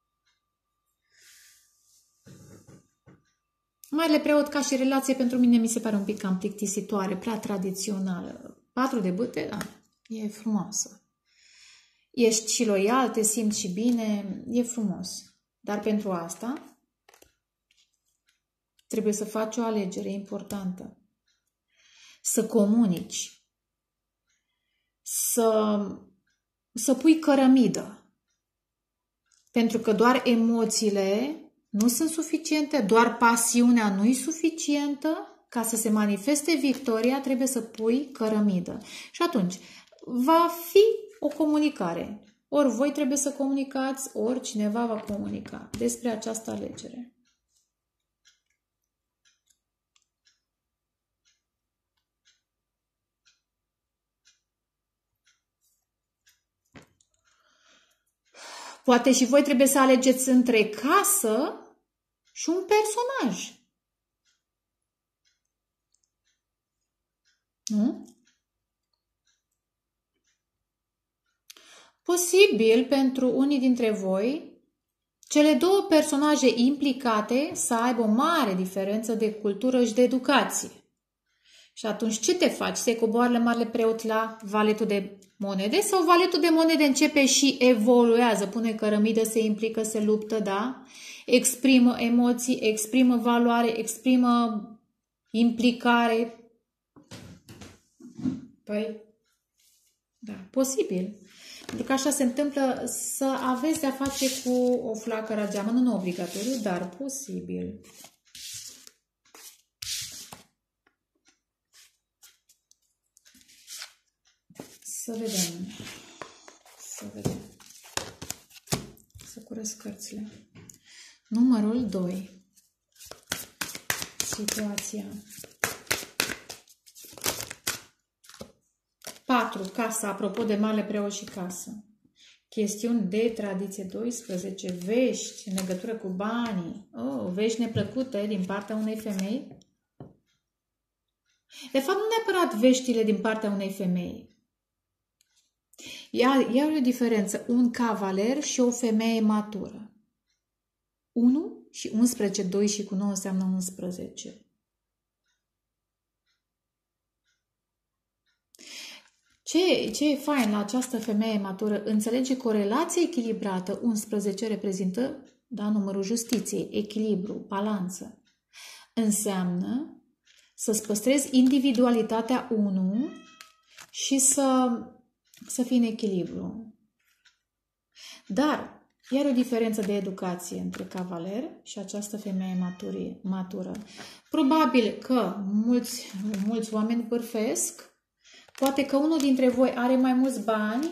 Marele Preot ca și relație pentru mine mi se pare un pic cam plictisitoare, prea tradițională. Patru de bâte, da, e frumoasă. Ești și loial, te simți și bine, e frumos. Dar pentru asta trebuie să faci o alegere importantă. Să comunici. Să, să pui cărămidă. Pentru că doar emoțiile nu sunt suficiente, doar pasiunea nu e suficientă. Ca să se manifeste victoria, trebuie să pui cărămidă. Și atunci va fi o comunicare. Ori voi trebuie să comunicați, ori cineva va comunica despre această alegere. Poate și voi trebuie să alegeți între casă și un personaj. Nu? Posibil pentru unii dintre voi, cele două personaje implicate să aibă o mare diferență de cultură și de educație. Și atunci ce te faci? Se coboară Marele Preot la valetul de monede sau valetul de monede începe și evoluează, pune cărămidă, se implică, se luptă, da? Exprimă emoții, exprimă valoare, exprimă implicare. Păi, da, posibil. Pentru că așa se întâmplă să aveți de-a face cu o flacără geamănă, nu obligatoriu, dar posibil. Să vedem. Să vedem. Să curăț cărțile. Numărul doi. Situația. patru. Casa. Apropo de Marele Preot și casă. Chestiuni de tradiție. doisprezece. Vești în legătură cu banii. Oh, vești neplăcute din partea unei femei. De fapt, nu neapărat veștile din partea unei femei. Ia, ia o diferență. Un cavaler și o femeie matură. unu și unsprezece, doi și cu nouă înseamnă unsprezece. Ce, ce e fain la această femeie matură? Înțelege că o relație echilibrată, unsprezece reprezintă, da, numărul justiției, echilibru, balanță. Înseamnă să-ți păstrezi individualitatea unu și să, să fii în echilibru. Dar, iar o diferență de educație între cavaler și această femeie maturie, matură. Probabil că mulți, mulți oameni bârfesc. Poate că unul dintre voi are mai mulți bani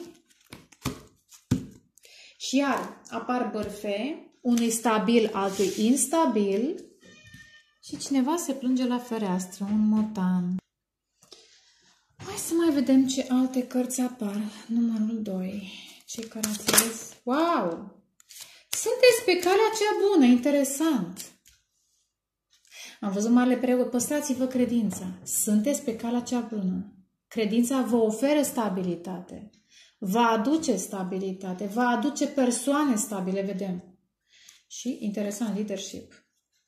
și iar apar bârfe, unul stabil, altul instabil și cineva se plânge la fereastră, un motan. Hai să mai vedem ce alte cărți apar. Numărul doi. Cei care ați ales? Wow! Sunteți pe calea cea bună, interesant. Am văzut Marele Preot, păstrați-vă credința. Sunteți pe calea cea bună. Credința vă oferă stabilitate, vă aduce stabilitate, vă aduce persoane stabile, vedem. Și, interesant, leadership.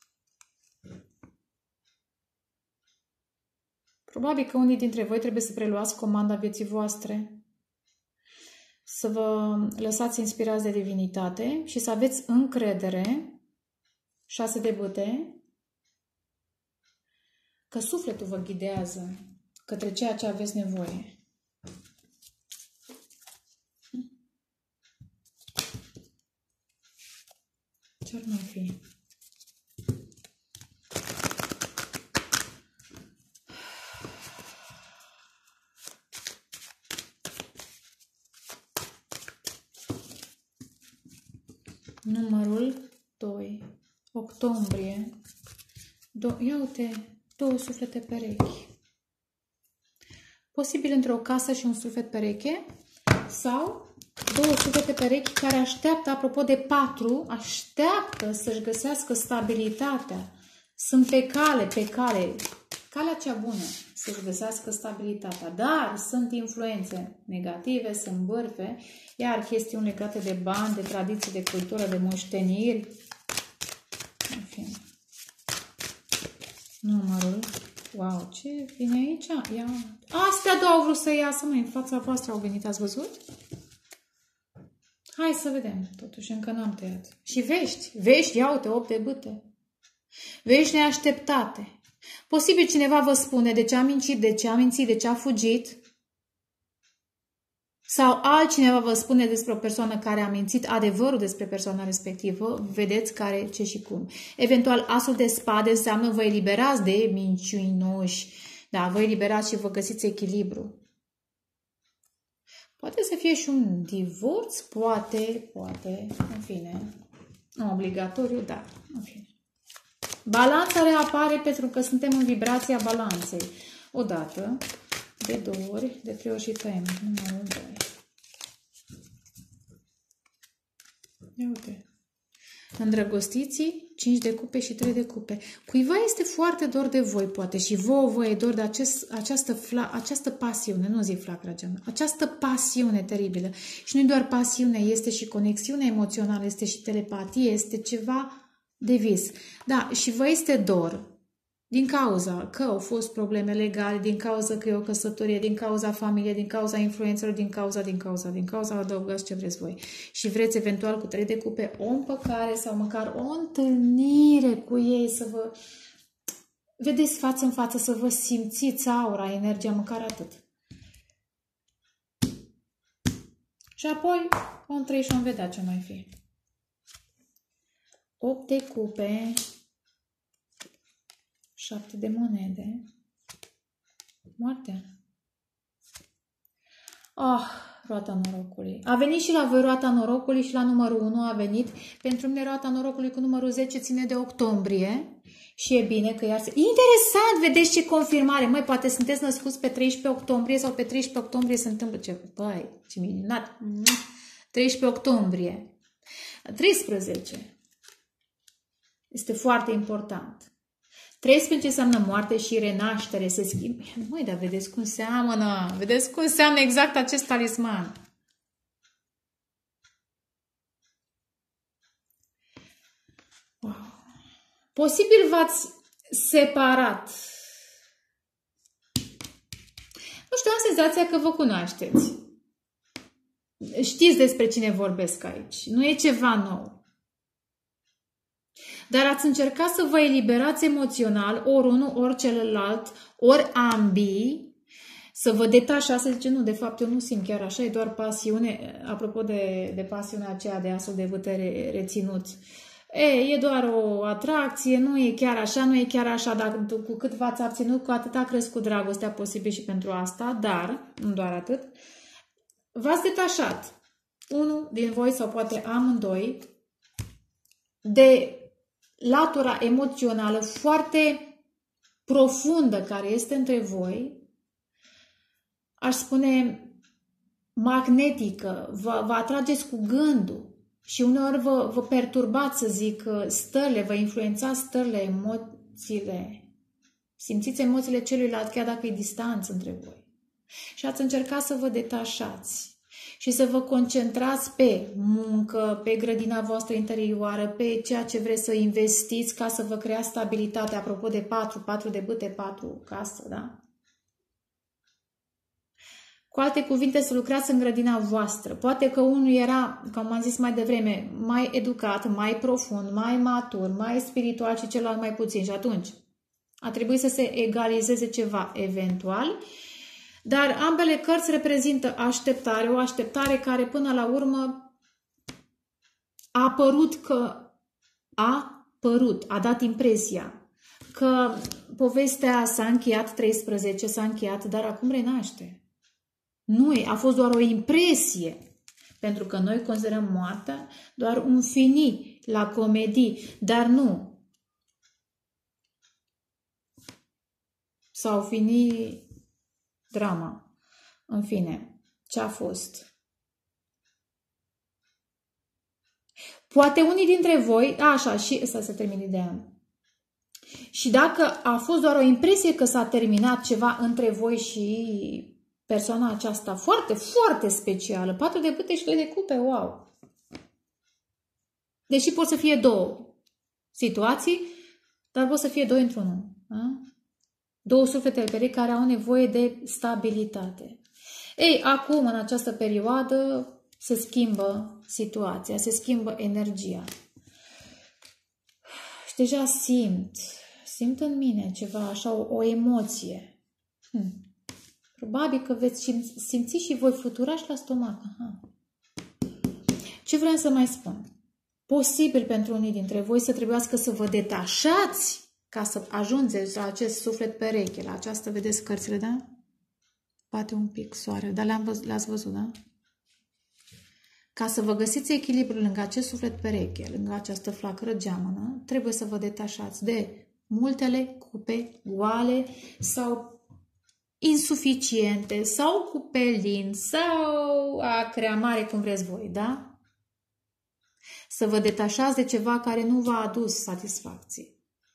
Probabil că unii dintre voi trebuie să preluați comanda vieții voastre, să vă lăsați inspirați de divinitate și să aveți încredere, șase de bâte, că sufletul vă ghidează către ceea ce aveți nevoie. Ce-ar mai fi? Numărul doi. Octombrie. Do Ia uite, două suflete perechi. Posibil între o casă și un suflet pereche sau două suflete perechi care așteaptă, apropo de patru, așteaptă să-și găsească stabilitatea. Sunt pe cale, pe cale, calea cea bună să-și găsească stabilitatea, dar sunt influențe negative, sunt bârfe, iar chestiuni legate de bani, de tradiții, de cultură, de moșteniri. În fine. Numărul. Wow, ce vine aici? Ia. Astea două au vrut să iasă, măi, în fața voastră au venit, ați văzut? Hai să vedem, totuși încă n-am tăiat. Și vești, vești, ia uite, opt de bâte. Vești neașteptate. Posibil cineva vă spune de ce a mințit, de ce a mințit, de ce a fugit. Sau altcineva vă spune despre o persoană care a mințit adevărul despre persoana respectivă. Vedeți care, ce și cum. Eventual, asul de spade înseamnă vă eliberați de minciuinoși. Da, vă eliberați și vă găsiți echilibru. Poate să fie și un divorț, poate, poate, în fine. Nu obligatoriu, dar, în fine. Balanța reapare pentru că suntem în vibrația balanței. O dată, de două ori, de trei ori și tăiem. Numărul doi. Ia uite. Îndrăgostiții, cinci de cupe și trei de cupe. Cuiva este foarte dor de voi, poate, și vouă vă e dor de acest, această, fla, această pasiune, nu zic flacăra geamă, această pasiune teribilă. Și nu doar pasiune, este și conexiune emoțională, este și telepatie, este ceva de vis. Da, și vă este dor din cauza că au fost probleme legale, din cauza că e o căsătorie, din cauza familiei, din cauza influențelor, din cauza, din cauza, din cauza, adăugați ce vreți voi. Și vreți eventual cu trei de cupe o împăcare sau măcar o întâlnire cu ei, să vă vedeți față în față, să vă simțiți aura, energia, măcar atât. Și apoi o trei și o vedea ce mai fi. opt de cupe, șapte de monede, moartea. Ah, roata norocului. A venit și la voi roata norocului și la numărul unu a venit. Pentru mine roata norocului cu numărul zece ține de octombrie. Și e bine că iar se... Interesant, vedeți ce confirmare. Măi, poate sunteți născuți pe treisprezece octombrie sau pe treisprezece octombrie se întâmplă ce... Băi, ce minunat. treisprezece octombrie. treisprezece. Este foarte important. treisprezece înseamnă moarte și renaștere, se schimbă. Măi, dar vedeți cum seamănă. Vedeți cum seamănă exact acest talisman. Wow. Posibil v-ați separat. Nu știu, am senzația că vă cunoașteți. Știți despre cine vorbesc aici. Nu e ceva nou. Dar ați încercat să vă eliberați emoțional, ori unul, ori celălalt, ori ambii, să vă detașați, să zice, nu, de fapt eu nu simt chiar așa, e doar pasiune, apropo de, de pasiunea aceea de asul de vâtere reținuți. E, e doar o atracție, nu e chiar așa, nu e chiar așa, dar cu cât v-ați abținut, cu atât a crescut dragostea, posibil și pentru asta, dar, nu doar atât, v-ați detașat, unul din voi sau poate amândoi, de latura emoțională foarte profundă care este între voi, aș spune magnetică, vă, vă atrageți cu gândul și uneori vă, vă perturbați, să zic, stările, vă influențați stările, emoțiile. Simțiți emoțiile celuilalt chiar dacă e distanță între voi. Și ați încercat să vă detașați și să vă concentrați pe muncă, pe grădina voastră interioară, pe ceea ce vreți să investiți ca să vă creați stabilitate. Apropo de patru, patru de bâte, patru casă, da? Cu alte cuvinte, să lucrați în grădina voastră. Poate că unul era, cum am zis mai devreme, mai educat, mai profund, mai matur, mai spiritual și celălalt mai puțin. Și atunci a trebuit să se egalizeze ceva eventual. Dar ambele cărți reprezintă așteptare, o așteptare care până la urmă a părut că a părut, a dat impresia că povestea s-a încheiat, treisprezece s-a încheiat, dar acum renaște. Nu e, a fost doar o impresie, pentru că noi considerăm moartea doar un fini la comedii, dar nu. Sau fini drama. În fine, ce a fost? Poate unii dintre voi, așa, și să se termine ideea. Și dacă a fost doar o impresie că s-a terminat ceva între voi și persoana aceasta foarte, foarte specială, patru de bâte și doi de cupe, wow! Deși pot să fie două situații, dar pot să fie doi într-unul. Da? Două suflete perechi care au nevoie de stabilitate. Ei, acum, în această perioadă, se schimbă situația, se schimbă energia. Și deja simt, simt în mine ceva, așa, o, o emoție. Hm. Probabil că veți simți și voi flutura și la stomac. Aha. Ce vreau să mai spun? Posibil pentru unii dintre voi să trebuiască să vă detașați ca să ajungeți la acest suflet pereche, la această, vedeți cărțile, da? Poate un pic soare, dar le-am văzut, le-ați văzut, da? Ca să vă găsiți echilibrul lângă acest suflet pereche, lângă această flacără geamănă, trebuie să vă detașați de multele cupe goale sau insuficiente, sau cu pelin, sau acrea mare, cum vreți voi, da? Să vă detașați de ceva care nu v-a adus satisfacție.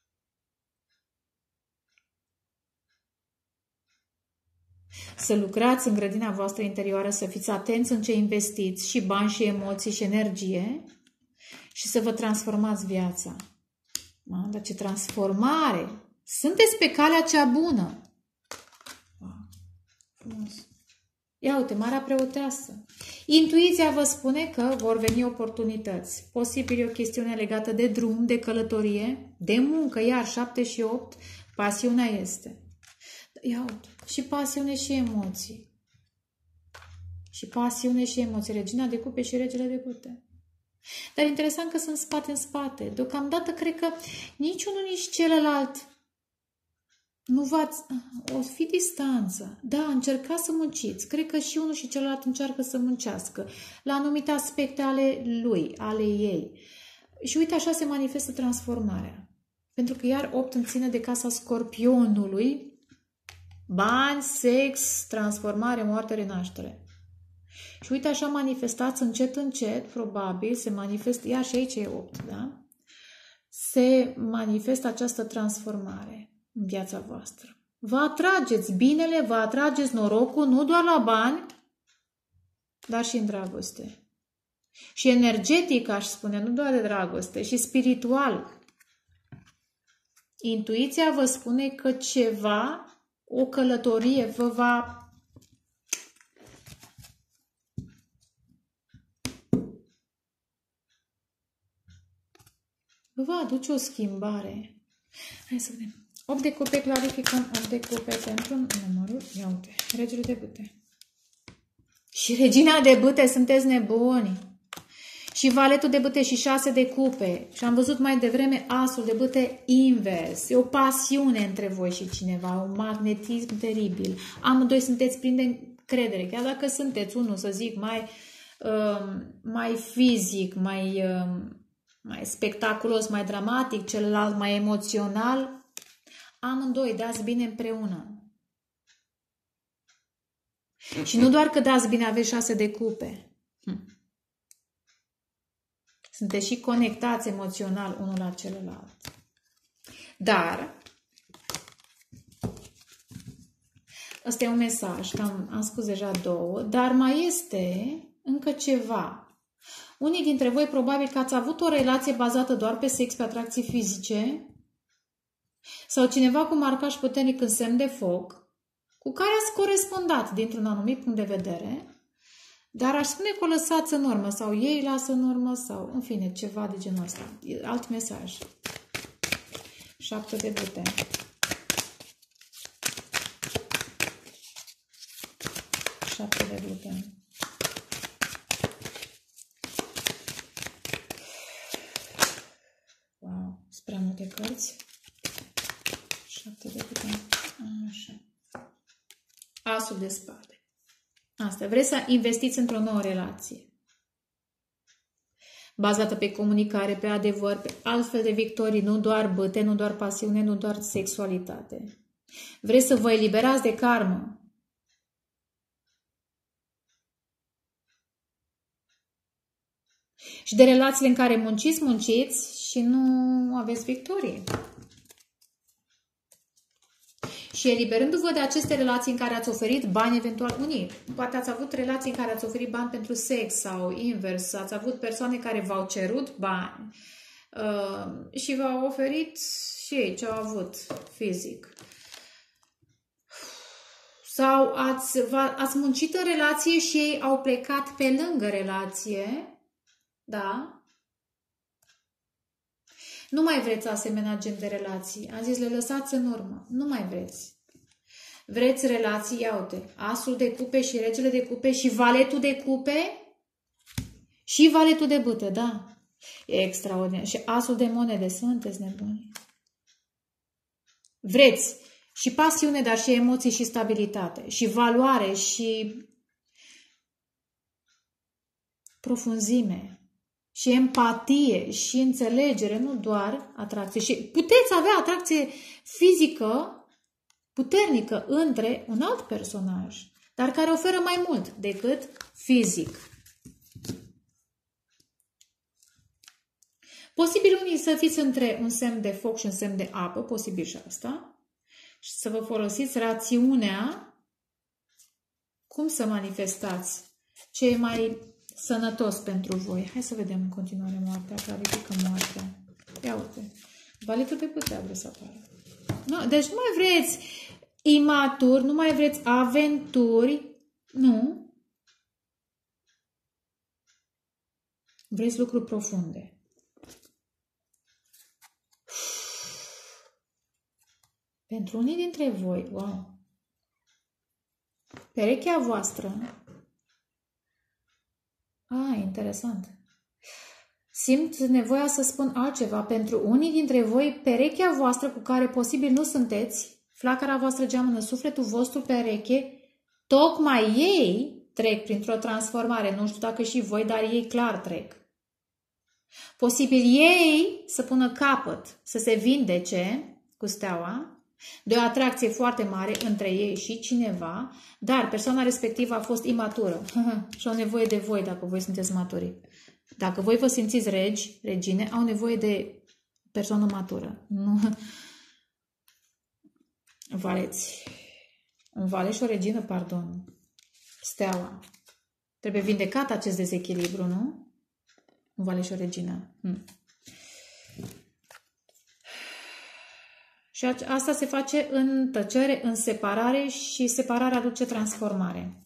Să lucrați în grădina voastră interioară, să fiți atenți în ce investiți, și bani, și emoții, și energie, și să vă transformați viața. Da? Dar ce transformare! Sunteți pe calea cea bună! Wow. Frumos! Ia uite, Marea Preoteasă. Intuiția vă spune că vor veni oportunități. Posibil e o chestiune legată de drum, de călătorie, de muncă, iar șapte și opt, pasiunea este. Ia uite, și pasiune și emoții. Și pasiune și emoții. Regina de cupe și regele de bâte. Dar interesant că sunt spate în spate. Deocamdată cred că nici unul, nici celălalt Nu v-ați... O fi distanță. Da, încercați să munciți. Cred că și unul și celălalt încearcă să muncească la anumite aspecte ale lui, ale ei. Și uite, așa se manifestă transformarea. Pentru că iar opt îmi ține de casa Scorpionului. Bani, sex, transformare, moarte, renaștere. Și uite, așa manifestați încet, încet, probabil, se manifestă, iar și aici e opt, da? Se manifestă această transformare în viața voastră. Vă atrageți binele, vă atrageți norocul, nu doar la bani, dar și în dragoste. Și energetic, aș spune, nu doar de dragoste, și spiritual. Intuiția vă spune că ceva, o călătorie, vă va... vă va aduce o schimbare. Hai să vedem. opt de cupe, clarificăm opt de cupe pentru numărul. Ia uite, regele de bâte. Și regina de bâte, sunteți nebuni. Și valetul de bâte și șase de cupe. Și am văzut mai devreme asul de bâte invers. E o pasiune între voi și cineva, un magnetism teribil. Amândoi sunteți plini de încredere. Chiar dacă sunteți unul, să zic, mai, uh, mai fizic, mai, uh, mai spectaculos, mai dramatic, celălalt mai emoțional, amândoi dați bine împreună. Și nu doar că dați bine, aveți șase de cupe. Hm. Sunteți și conectați emoțional unul la celălalt. Dar, ăsta e un mesaj, că am, am spus deja două, dar mai este încă ceva. Unii dintre voi probabil că ați avut o relație bazată doar pe sex, pe atracții fizice, sau cineva cu marcaj puternic în semn de foc, cu care ați corespondat dintr-un anumit punct de vedere, dar aș spune că o lăsați în urmă, sau ei lasă în urmă, sau în fine, ceva de genul ăsta. Alt mesaj. Șapte de bâte. Șapte de bâte. Wow, spre multe cărți. Șapte de bâte. Așa. Asul de spade. Asta. Vreți să investiți într-o nouă relație. Bazată pe comunicare, pe adevăr, pe altfel de victorii, nu doar bâte, nu doar pasiune, nu doar sexualitate. Vreți să vă eliberați de karmă. Și de relațiile în care munciți, munciți și nu aveți victorie. Și eliberându-vă de aceste relații în care ați oferit bani, eventual unii, poate ați avut relații în care ați oferit bani pentru sex sau invers, ați avut persoane care v-au cerut bani uh, și v-au oferit și ei ce au avut fizic. Sau ați, ați muncit în relație și ei au plecat pe lângă relație, da? Nu mai vreți asemenea gen de relații. Am zis, le lăsați în urmă. Nu mai vreți. Vreți relații, ia uite, asul de cupe și regele de cupe și valetul de cupe și valetul de bâte, da. E extraordinar. Și asul de monede, sunteți nebuni. Vreți și pasiune, dar și emoții și stabilitate. Și valoare și profunzime. Și empatie și înțelegere, nu doar atracție. Și puteți avea atracție fizică puternică între un alt personaj, dar care oferă mai mult decât fizic. Posibil unii să fiți între un semn de foc și un semn de apă, posibil și asta, și să vă folosiți rațiunea cum să manifestați ce e mai sănătos pentru voi. Hai să vedem în continuare moartea, clarificăm moartea. Ia uite. Valetul de putea vreți să apară. Nu, deci nu mai vreți imaturi, nu mai vreți aventuri, nu. Vreți lucruri profunde. Pentru unii dintre voi, wow, perechea voastră. Ah, interesant. Simt nevoia să spun altceva. Pentru unii dintre voi, perechea voastră cu care posibil nu sunteți Flacăra voastră geamănă sufletul vostru pereche, tocmai ei trec printr-o transformare. Nu știu dacă și voi, dar ei clar trec. Posibil ei să pună capăt, să se vindece cu steaua, de o atracție foarte mare între ei și cineva, dar persoana respectivă a fost imatură și au nevoie de voi dacă voi sunteți maturi. Dacă voi vă simțiți regi, regine, au nevoie de persoană matură. Nu. Valeți. Un vale și o regină, pardon. Steaua. Trebuie vindecat acest dezechilibru, nu? Un vale și o regină. Hmm. Și asta se face în tăcere, în separare și separarea aduce transformare.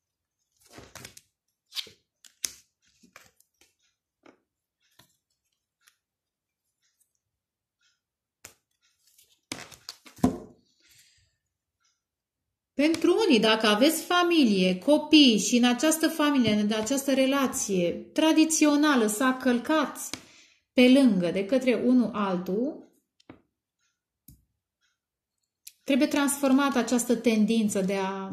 Pentru unii, dacă aveți familie, copii și în această familie, în această relație tradițională s-a călcat pe lângă de către unul altul, trebuie transformată această tendință de a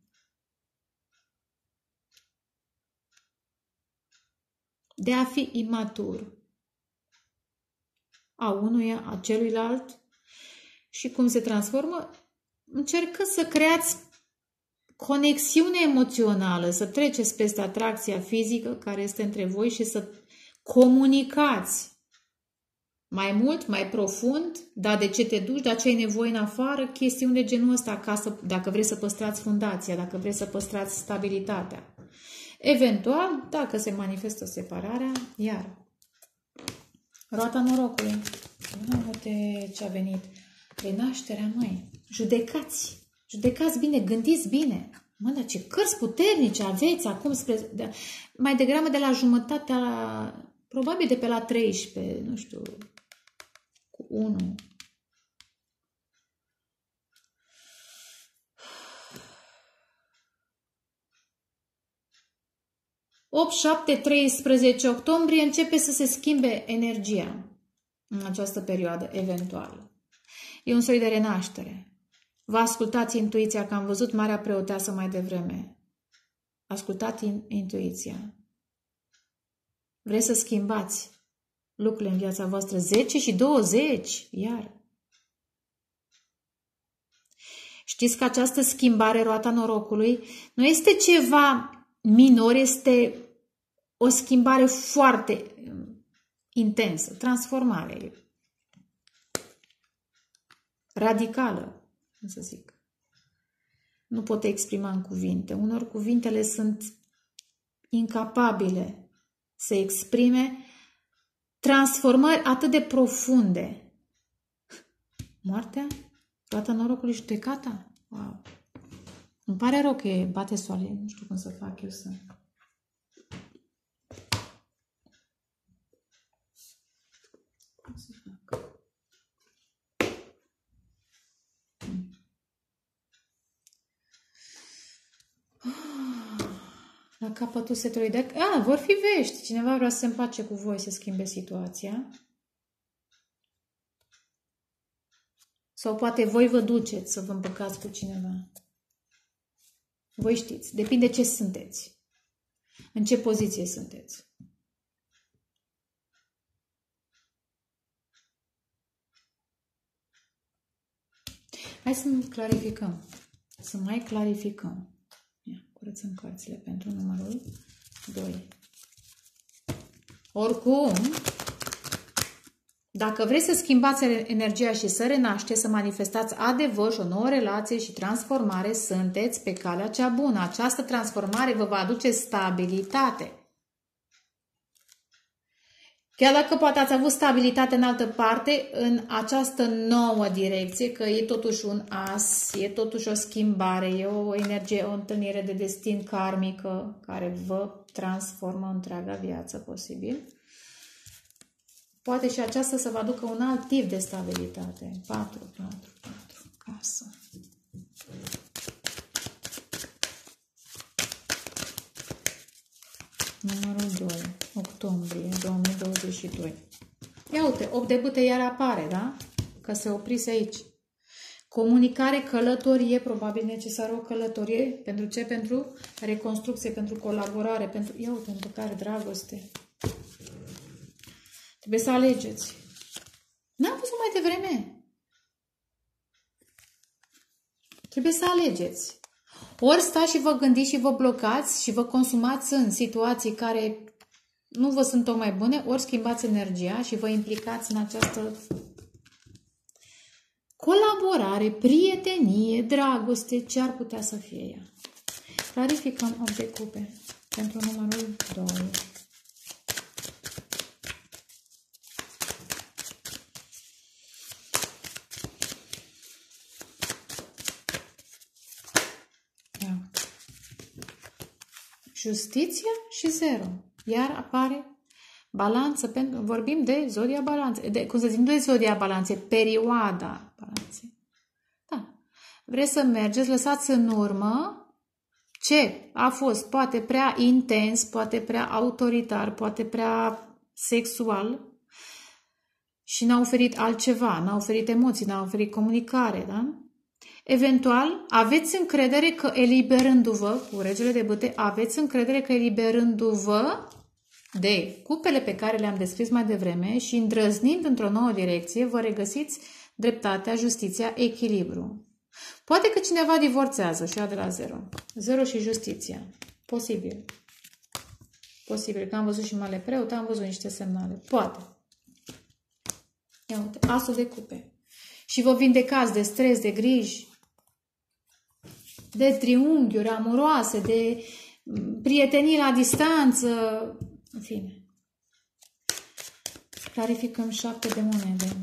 de a fi imatur a unuia, a celuilalt. Și cum se transformă? Încercați să creați conexiune emoțională, să treceți peste atracția fizică care este între voi și să comunicați mai mult, mai profund, da, de ce te duci, dar ce ai nevoie în afară, chestiuni de genul ăsta, ca să, dacă vreți să păstrați fundația, dacă vreți să păstrați stabilitatea. Eventual, dacă se manifestă separarea, iar roata norocului. Nu uite ce a venit. Renașterea, măi. Judecați. Judecați bine, gândiți bine. Mă, dar ce cărți puternice aveți acum spre... Mai degrabă de la jumătatea... Probabil de pe la treisprezece, nu știu, cu unu. opt, șapte, treisprezece octombrie începe să se schimbe energia în această perioadă, eventual. E un soi de renaștere. Vă ascultați intuiția, că am văzut Marea Preoteasă mai devreme. Ascultați intuiția. Vreți să schimbați lucrurile în viața voastră? zece și douăzeci, iar. Știți că această schimbare, roata norocului, nu este ceva minor, este o schimbare foarte intensă, transformare radicală, cum să zic. Nu pot exprima în cuvinte. Unor cuvintele sunt incapabile să exprime transformări atât de profunde. Moartea? Roata norocului, judecata? Wow! Îmi pare rău că e bate soare. Nu știu cum să fac eu să... Cum să fac? La capătul setului de... A, vor fi vești. Cineva vrea să se împace cu voi, să schimbe situația. Sau poate voi vă duceți să vă împăcați cu cineva. Voi știți. Depinde ce sunteți. În ce poziție sunteți. Hai să clarificăm. Să mai clarificăm. Ia, curățăm cărțile pentru numărul doi. Oricum, dacă vreți să schimbați energia și să renașteți, să manifestați adevăr și o nouă relație și transformare, sunteți pe calea cea bună. Această transformare vă va aduce stabilitate. Chiar dacă poate ați avut stabilitate în altă parte, în această nouă direcție, că e totuși un as, e totuși o schimbare, e o energie, o întâlnire de destin karmică care vă transformă întreaga viață posibil. Poate și aceasta să vă aducă un alt tip de stabilitate. patru, patru, patru, casă. Numărul doi, octombrie două mii douăzeci și doi. Ia uite, opt de bâte iar apare, da? Că se oprise aici. Comunicare, călătorie, probabil necesară o călătorie. Pentru ce? Pentru reconstrucție, pentru colaborare, pentru... Ia uite, împăcare, dragoste. Trebuie să alegeți. N-am văzut mai devreme. Trebuie să alegeți. Ori stați și vă gândiți și vă blocați și vă consumați în situații care nu vă sunt tocmai bune, ori schimbați energia și vă implicați în această colaborare, prietenie, dragoste, ce ar putea să fie ea. Clarificăm opt de cupe pentru numărul doi. Justiția și zero. Iar apare balanță. Pentru, vorbim de zodia balanțe. De, cum să zic, de zodia balanțe, perioada balanței. Da. Vreți să mergeți, lăsați în urmă ce a fost poate prea intens, poate prea autoritar, poate prea sexual și n-a oferit altceva, n-a oferit emoții, n-a oferit comunicare, da? Eventual, aveți încredere că eliberându-vă, cu regele de bâte, aveți încredere că eliberându-vă de cupele pe care le-am descris mai devreme și îndrăznind într-o nouă direcție, vă regăsiți dreptatea, justiția, echilibru. Poate că cineva divorțează și ia de la zero. Zero și justiția. Posibil. Posibil. Că am văzut și male preot, am văzut niște semnale. Poate. Ia uite, asul de cupe. Și vă vindecați de stres, de griji, de triunghiuri amoroase, de prietenii la distanță, în fine. Clarificăm șapte de monede.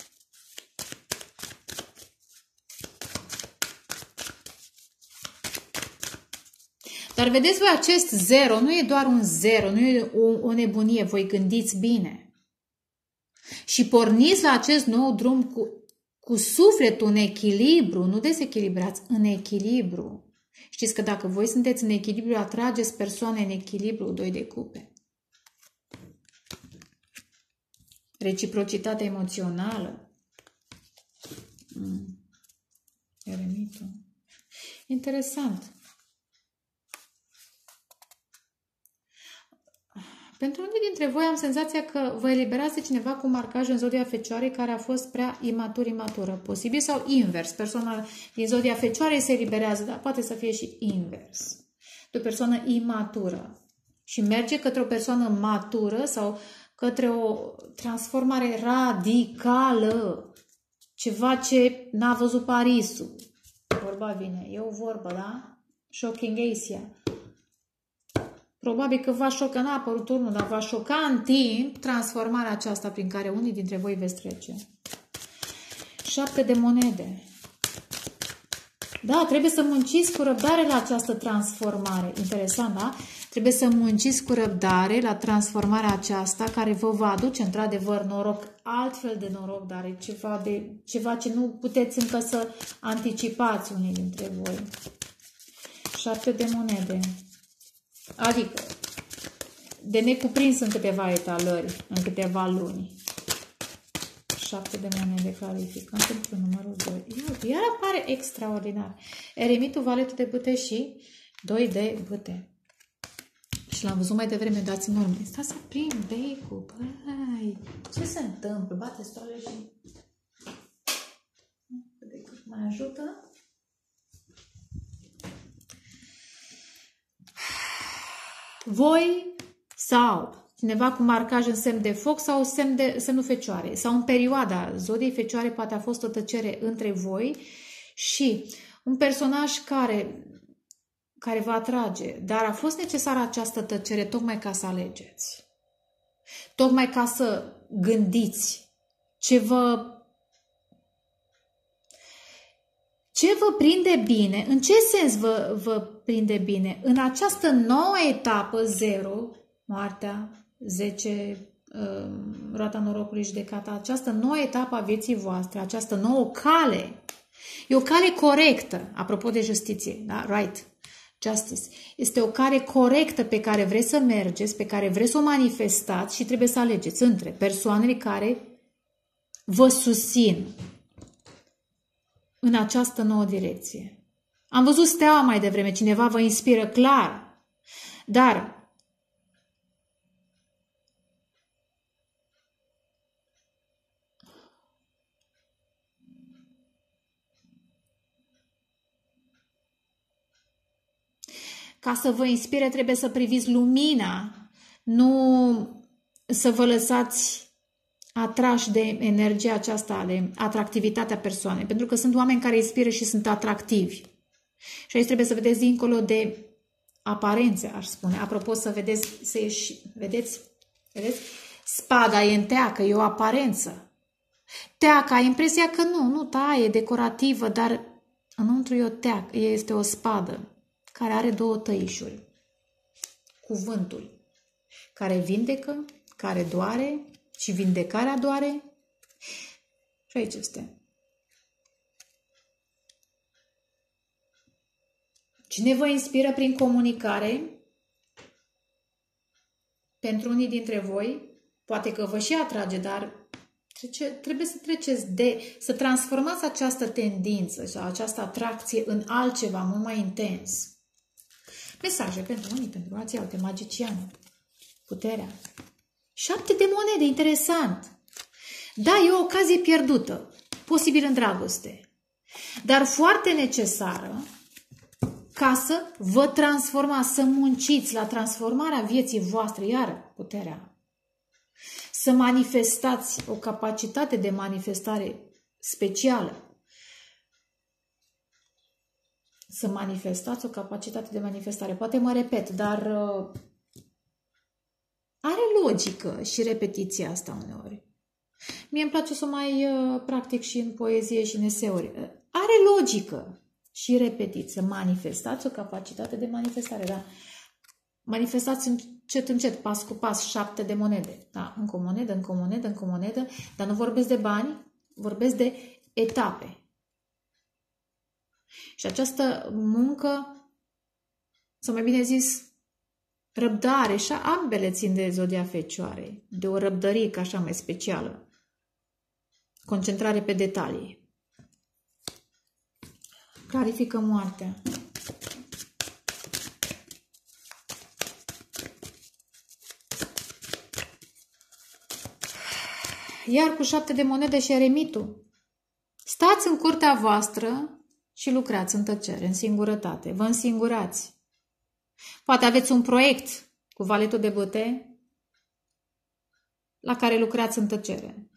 Dar vedeți voi, acest zero nu e doar un zero, nu e o, o nebunie, voi gândiți bine. Și porniți la acest nou drum cu, cu sufletul în echilibru, nu dezechilibrați, în echilibru. Știți că dacă voi sunteți în echilibru, atrageți persoane în echilibru, doi de cupe. Reciprocitate emoțională. Mm. Eremitul. Interesant. Pentru unii dintre voi am senzația că vă eliberați de cineva cu marcaj în zodia Fecioarei care a fost prea imatur, imatură. Posibil sau invers. Persoana din zodia Fecioarei se eliberează, dar poate să fie și invers. De o persoană imatură. Și merge către o persoană matură sau către o transformare radicală. Ceva ce n-a văzut Parisul. Vorba vine. E o vorbă, da? Shocking Asia. Probabil că va șoca, n-a apărut turnul, dar va șoca în timp transformarea aceasta prin care unii dintre voi veți trece. Șapte de monede. Da, trebuie să munciți cu răbdare la această transformare. Interesant, da? Trebuie să munciți cu răbdare la transformarea aceasta care vă va aduce într-adevăr noroc, altfel de noroc, dar e ceva, de, ceva ce nu puteți încă să anticipați unii dintre voi. Șapte de monede. Adică, de necuprins în câteva etalări, în câteva luni. Șapte de monede clarificăm pentru numărul doi. Iar, iar apare extraordinar. Eremitul, valetul de bâte și doi de bâte. Și l-am văzut mai devreme, dați-mi urmă. Sta să prind becul. Băi, ce se întâmplă? Bate stoale și... Cât mai ajută? Voi sau cineva cu marcaj în semn de foc sau semn de, semnul Fecioare. Sau în perioada zodiei Fecioare poate a fost o tăcere între voi și un personaj care, care vă atrage. Dar a fost necesară această tăcere tocmai ca să alegeți. Tocmai ca să gândiți ce vă... Ce vă prinde bine? În ce sens vă, vă prinde bine? În această nouă etapă, zero, moartea, zece, uh, roata norocului, judecata, această nouă etapă a vieții voastre, această nouă cale, e o cale corectă, apropo de justiție, da? Right, justice. Este o cale corectă pe care vreți să mergeți, pe care vreți să o manifestați și trebuie să alegeți între persoanele care vă susțin în această nouă direcție. Am văzut steaua mai devreme, cineva vă inspiră clar, dar ca să vă inspire trebuie să priviți lumina, nu să vă lăsați atrași de energia aceasta, de atractivitatea persoanei, pentru că sunt oameni care inspiră și sunt atractivi. Și aici trebuie să vedeți dincolo de aparențe, aș spune. Apropo, să vedeți, să ieși, vedeți, vedeți? Spada e în teacă, e o aparență. Teaca, ai impresia că nu, nu, da, e decorativă, dar înăuntru e o teacă, este o spadă care are două tăișuri. Cuvântul, care vindecă, care doare și vindecarea doare. Și aici este. Cine vă inspiră prin comunicare, pentru unii dintre voi, poate că vă și atrage, dar trece, trebuie să treceți de, să transformați această tendință și această atracție în altceva mult mai intens. Mesaje pentru unii, pentru alții, alte magiciană. Puterea. Șapte de monede, interesant. Da, e o ocazie pierdută, posibil în dragoste, dar foarte necesară ca să vă transformați, să munciți la transformarea vieții voastre, iar puterea. Să manifestați o capacitate de manifestare specială. Să manifestați o capacitate de manifestare. Poate mă repet, dar uh, are logică și repetiția asta uneori. Mie îmi place să o mai uh, practic și în poezie și în eseuri. Uh, are logică și repetiți. Să manifestați o capacitate de manifestare. Da? Manifestați încet, încet, pas cu pas, șapte de monede. Da? Încă o monedă, încă o monedă, încă o monedă. Dar nu vorbesc de bani, vorbesc de etape. Și această muncă, sau mai bine zis, răbdare, și ambele țin de zodia Fecioarei, de o răbdărică așa mai specială. Concentrare pe detalii. Clarifică moartea. Iar cu șapte de monede și eremitul. Stați în curtea voastră și lucrați în tăcere, în singurătate. Vă însingurați. Poate aveți un proiect cu valetul de bâte la care lucrați în tăcere.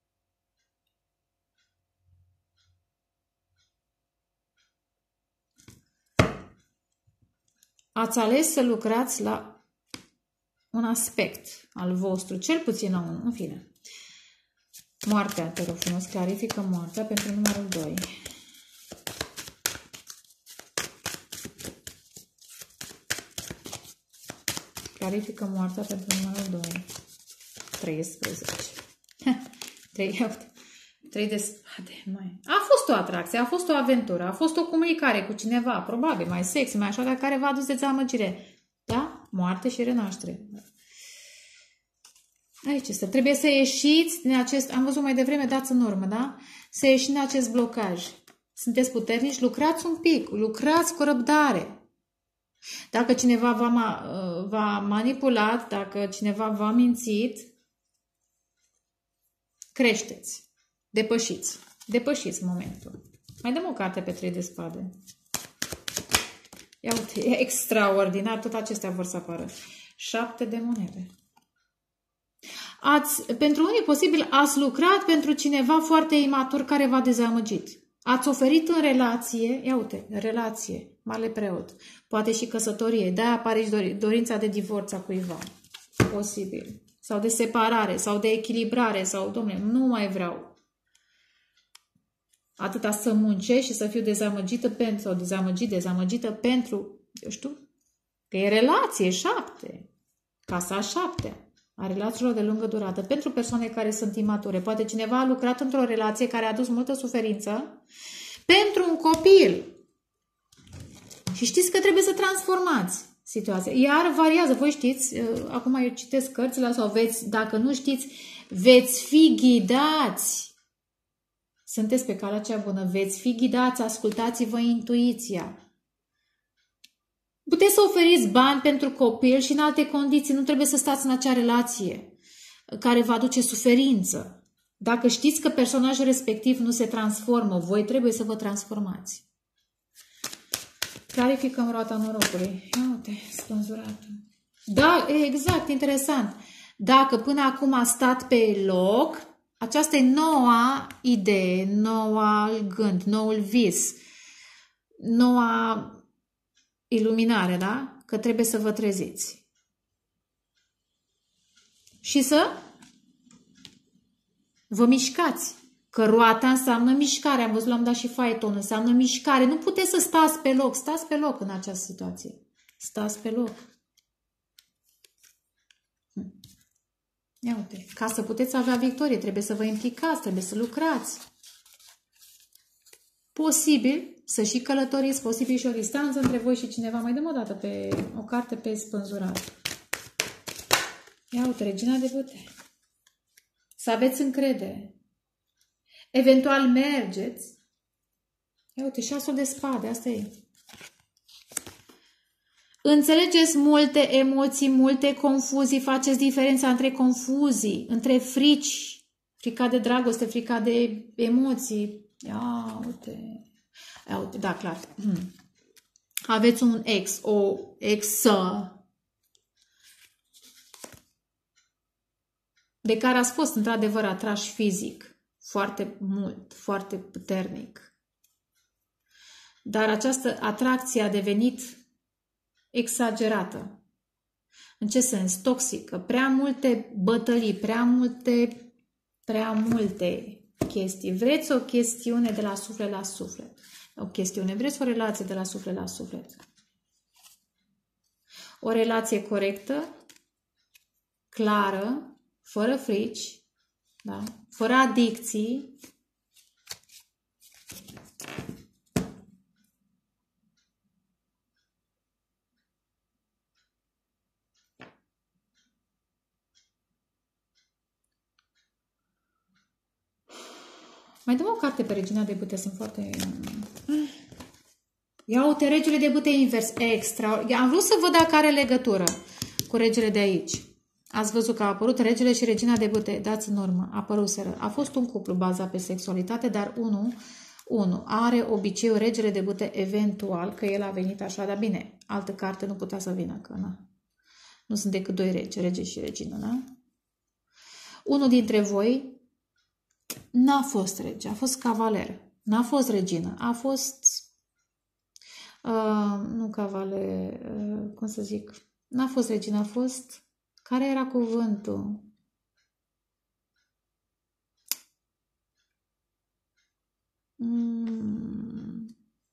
Ați ales să lucrați la un aspect al vostru, cel puțin la unul, în fine. Moartea, te rog frumos, clarifică moartea pentru numărul doi. Clarifică moartea pentru numărul doi. treisprezece. trei de spade. Mai. A fost o atracție, a fost o aventură, a fost o comunicare cu cineva, probabil mai sexy, mai așa, dar care v-a adus dezamăgire. Da? Moarte și renaștere. Aici este. Trebuie să ieșiți din acest, am văzut mai devreme, dați în urmă, da? Să ieșiți din acest blocaj. Sunteți puternici, lucrați un pic, lucrați cu răbdare. Dacă cineva v-a manipulat, dacă cineva v-a mințit, creșteți, depășiți, depășiți momentul. Mai dăm o carte pe trei de spade. Ia uite, e extraordinar, tot acestea vor să apară. Șapte de monede. Ați, pentru unii posibil ați lucrat pentru cineva foarte imatur care v-a dezamăgit. Ați oferit în relație, ia uite, relație, mare preot, poate și căsătorie, de-aia apare și dorința de divorț a cuiva, posibil, sau de separare, sau de echilibrare, sau, domnule, nu mai vreau. Atâta să muncești și să fiu dezamăgită pentru, sau dezamăgit, dezamăgită pentru, eu știu, că e relație, șapte, casa șapte. A relațiilor de lungă durată, pentru persoane care sunt imature. Poate cineva a lucrat într-o relație care a adus multă suferință pentru un copil. Și știți că trebuie să transformați situația. Iar variază, voi știți, acum eu citesc cărțile sau veți, dacă nu știți, veți fi ghidați Sunteți pe calea cea bună, veți fi ghidați, ascultați-vă intuiția. Puteți să oferiți bani pentru copil și în alte condiții, nu trebuie să stați în acea relație care va aduce suferință. Dacă știți că personajul respectiv nu se transformă, voi trebuie să vă transformați. Clarificăm roata norocului. Ia uite, spânzuratul. Da, exact, interesant. Dacă până acum a stat pe loc, aceasta e noua idee, noua gând, noul vis, noua iluminare, da? Că trebuie să vă treziți. Și să vă mișcați. Că roata înseamnă mișcare. Am văzut, l-am dat și faeton. Înseamnă mișcare. Nu puteți să stați pe loc. Stați pe loc în această situație. Stați pe loc. Ia uite. Ca să puteți avea victorie, trebuie să vă implicați, trebuie să lucrați. Posibil să și călătoriți, posibil și o distanță între voi și cineva. Mai dăm o dată pe o carte pe spânzurat. Ia uite, regina de putere. Să aveți încredere. Eventual mergeți. Ia uite, șasul de spade, asta e. Înțelegeți multe emoții, multe confuzii, faceți diferența între confuzii, între frici, frica de dragoste, frica de emoții. Ia uite. Ia uite, da, clar. Hmm. Aveți un ex, o exă de care ați fost într-adevăr atrași fizic. Foarte mult, foarte puternic. Dar această atracție a devenit exagerată. În ce sens? Toxică. Prea multe bătălii, prea multe, prea multe chestii. Vreți o chestiune de la suflet la suflet. O chestiune. Vreți o relație de la suflet la suflet. O relație corectă, clară, fără frici, da? Fără adicții. Mai dăm o carte pe regina de bâte, sunt foarte... Ia uite, regele de bâte invers, extra. Am vrut să văd dacă are legătură cu regele de aici. Ați văzut că a apărut regele și regina de bâte, dați în urmă, a apăruseră. A fost un cuplu bazat pe sexualitate, dar unul, unu are obiceiul regele de bâte eventual, că el a venit așa, dar bine, altă carte nu putea să vină, că na. Nu sunt decât doi regi, rege și regină, da? Unul dintre voi n-a fost rege, a fost cavaler. N-a fost regină, a fost... Uh, nu cavaler, uh, cum să zic... N-a fost regină, a fost... Care era cuvântul? Mm.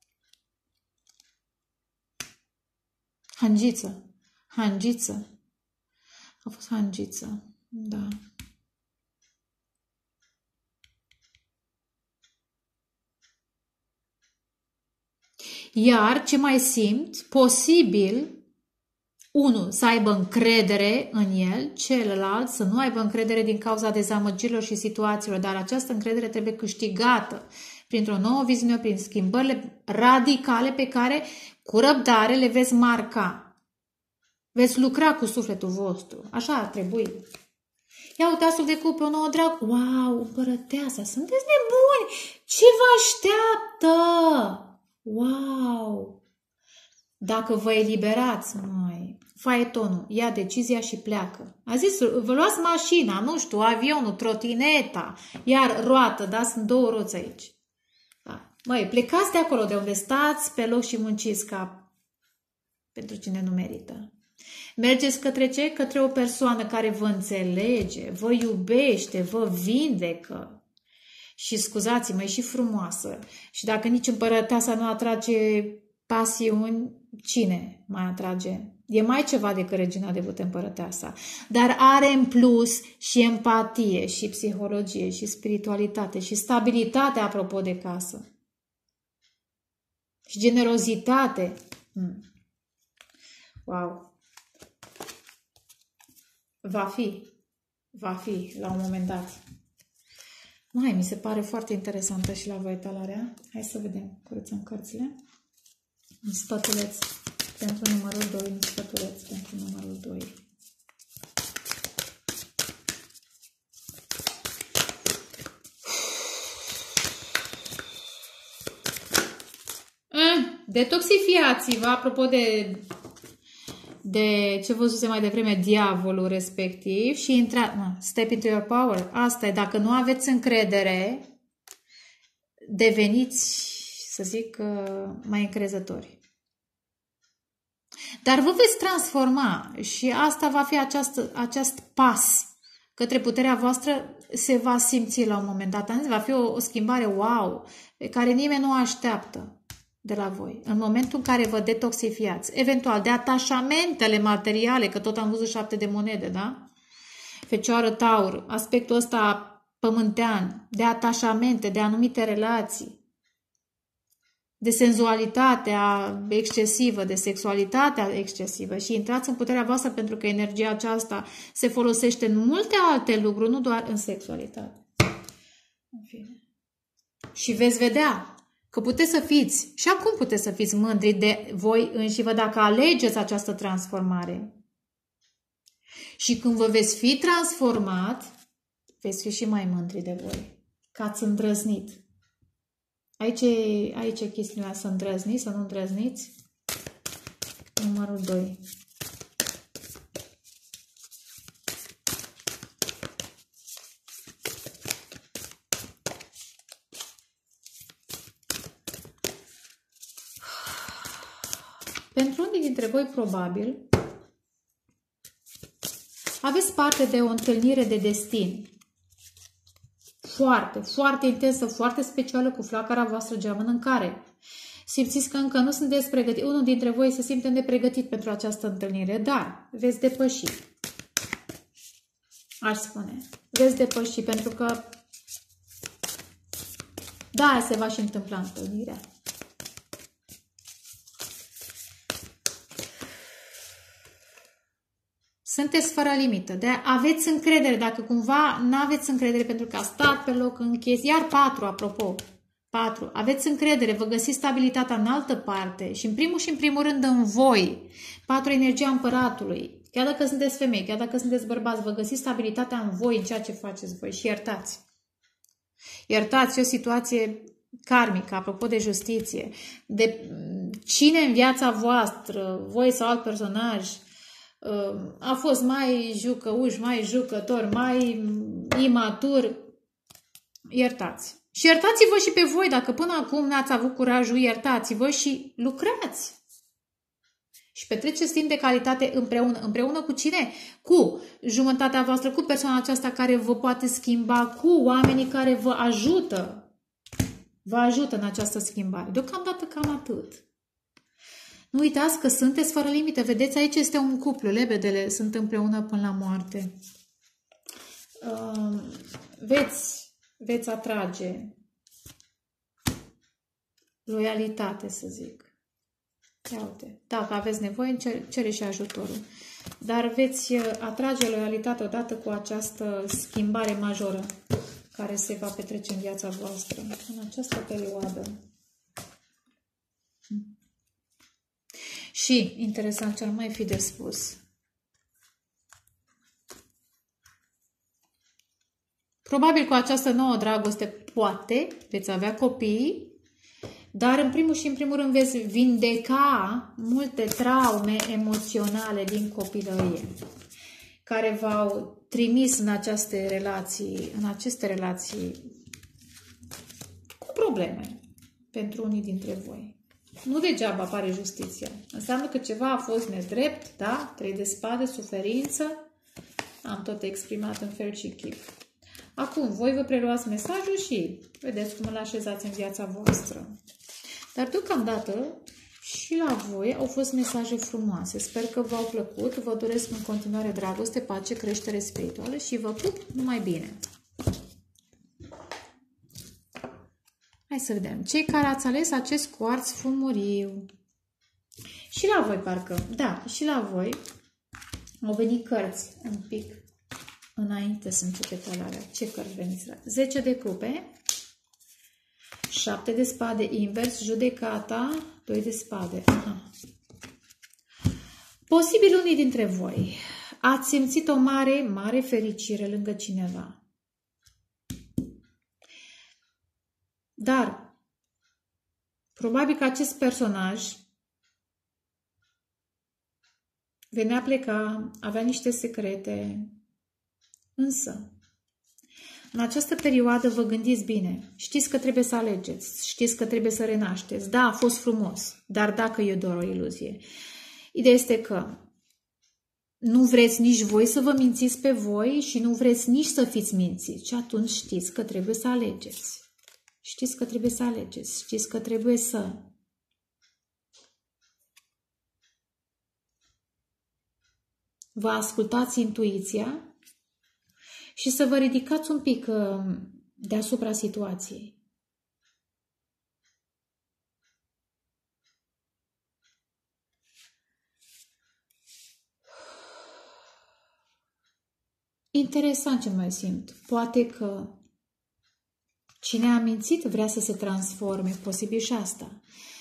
Hangiță. Hangiță. A fost hangiță. Da. Iar ce mai simt? Posibil, unul, să aibă încredere în el, celălalt să nu aibă încredere din cauza dezamăgirilor și situațiilor, dar această încredere trebuie câștigată printr-o nouă viziune, prin schimbările radicale pe care cu răbdare le veți marca. Veți lucra cu sufletul vostru. Așa ar trebui. Ia uite, asul de cupe, o nouă drag. Wow, împărăteasa, sunteți nebuni! Ce vă așteaptă? Wow! Dacă vă eliberați, măi, faetonul, ia decizia și pleacă. A zis, vă luați mașina, nu știu, avionul, trotineta, iar roată, da? Sunt două roți aici. Da. Măi, plecați de acolo de unde stați pe loc și munciți ca pentru cine nu merită. Mergeți către ce? Către o persoană care vă înțelege, vă iubește, vă vindecă. Și scuzați-mă, e și frumoasă. Și dacă nici împărăteasa nu atrage pasiuni, cine mai atrage? E mai ceva decât regina de bâte, împărăteasa. Dar are în plus și empatie, și psihologie, și spiritualitate, și stabilitate apropo de casă. Și generozitate. Hmm. Wow! Va fi. Va fi la un moment dat. Mai, mi se pare foarte interesantă și la voi etalarea. Hai să vedem. Curățăm cărțile. Un sfătuleț pentru numărul doi. Un sfătuleț pentru numărul doi. Detoxifiați-vă, apropo de, de ce văzuse mai devreme, diavolul respectiv, și intra, step into your power. Asta e, dacă nu aveți încredere, deveniți, să zic, mai încrezători. Dar vă veți transforma și asta va fi această, acest pas către puterea voastră, se va simți la un moment dat. Va fi o, o schimbare wow, pe care nimeni nu o așteaptă de la voi. În momentul în care vă detoxifiați, eventual de atașamentele materiale, că tot am văzut șapte de monede, da? Fecioară, taur, aspectul ăsta pământean, de atașamente, de anumite relații, de senzualitatea excesivă, de sexualitatea excesivă, și intrați în puterea voastră, pentru că energia aceasta se folosește în multe alte lucruri, nu doar în sexualitate. În fine. Și veți vedea că puteți să fiți, și acum puteți să fiți mândri de voi înșivă dacă alegeți această transformare. Și când vă veți fi transformat, veți fi și mai mândri de voi, că ați îndrăznit. Aici e, aici e chestiunea, să îndrăzniți, să nu îndrăzniți. Numărul doi. Pentru unii dintre voi, probabil, aveți parte de o întâlnire de destin. Foarte, foarte intensă, foarte specială, cu flacăra voastră geamăn, în care simțiți că încă nu sunteți pregătiți. Unul dintre voi se simte nepregătit pentru această întâlnire, dar veți depăși. Aș spune. Veți depăși, pentru că da, se va și întâmpla întâlnirea. Sunteți fără limită. De aveți încredere. Dacă cumva nu aveți încredere pentru că a stat pe loc închis, iar patru, apropo, patru, aveți încredere, vă găsiți stabilitatea în altă parte și în primul și în primul rând în voi. patru, energia împăratului. Chiar dacă sunteți femei, chiar dacă sunteți bărbați, vă găsiți stabilitatea în voi, în ceea ce faceți voi, și iertați. Iertați, e o situație karmică, apropo de justiție, de cine în viața voastră, voi sau alt personaj, a fost mai jucăuș, mai jucător, mai imatur. Iertați. Și iertați-vă și pe voi, dacă până acum n-ați avut curajul, iertați-vă și lucrați. Și petreceți timp de calitate împreună. Împreună cu cine? Cu jumătatea voastră, cu persoana aceasta care vă poate schimba, cu oamenii care vă ajută. Vă ajută în această schimbare. Deocamdată cam atât. Nu uitați că sunteți fără limite. Vedeți, aici este un cuplu. Lebedele sunt împreună până la moarte. Uh, veți, veți atrage loialitate, să zic. Ia uite. Dacă aveți nevoie, cere și ajutorul. Dar veți atrage loialitate odată cu această schimbare majoră care se va petrece în viața voastră în această perioadă. Și, interesant, ce ar mai fi de spus. Probabil cu această nouă dragoste, poate, veți avea copii, dar în primul și în primul rând veți vindeca multe traume emoționale din copilărie, care v-au trimis în aceste relații, în aceste relații cu probleme pentru unii dintre voi. Nu degeaba apare justiția. Înseamnă că ceva a fost nedrept, da? Trei de spade, suferință. Am tot exprimat în fel și chip. Acum, voi vă preluați mesajul și vedeți cum îl așezați în viața voastră. Dar deocamdată și la voi au fost mesaje frumoase. Sper că v-au plăcut. Vă doresc în continuare dragoste, pace, creștere spirituală și vă pup numai bine. Hai să vedem. Cei care ați ales acest cuarț fumuriu. Și la voi, parcă. Da, și la voi au venit cărți un pic înainte să începe talarea. Ce cărți veniți? zece de cupe, șapte de spade invers, judecata, doi de spade. Aha. Posibil unii dintre voi ați simțit o mare, mare fericire lângă cineva. Dar probabil că acest personaj venea pleca, avea niște secrete, însă în această perioadă vă gândiți bine, știți că trebuie să alegeți, știți că trebuie să renașteți. Da, a fost frumos, dar dacă e doar o iluzie. Ideea este că nu vreți nici voi să vă mințiți pe voi și nu vreți nici să fiți mințiți. Și atunci știți că trebuie să alegeți. Știți că trebuie să alegeți. Știți că trebuie să... vă ascultați intuiția și să vă ridicați un pic deasupra situației. Interesant ce mai simt. Poate că cine a mințit vrea să se transforme, posibil și asta.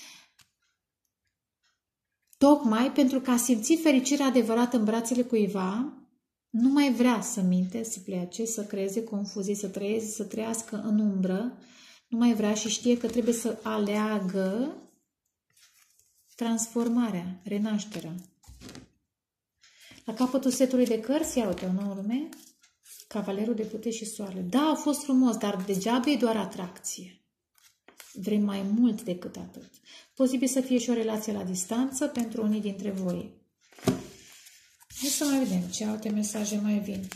Tocmai pentru că a simțit fericirea adevărată în brațele cuiva, nu mai vrea să minte, să plece, să creeze confuzii, să trăieze, să trăiască în umbră. Nu mai vrea și știe că trebuie să aleagă transformarea, renașterea. La capătul setului de cărți, ia uite, o nouă lume, Cavalerul de putere și soarele. Da, a fost frumos, dar degeaba e doar atracție. Vrem mai mult decât atât. Posibil să fie și o relație la distanță pentru unii dintre voi. Hai să mai vedem ce alte mesaje mai vin.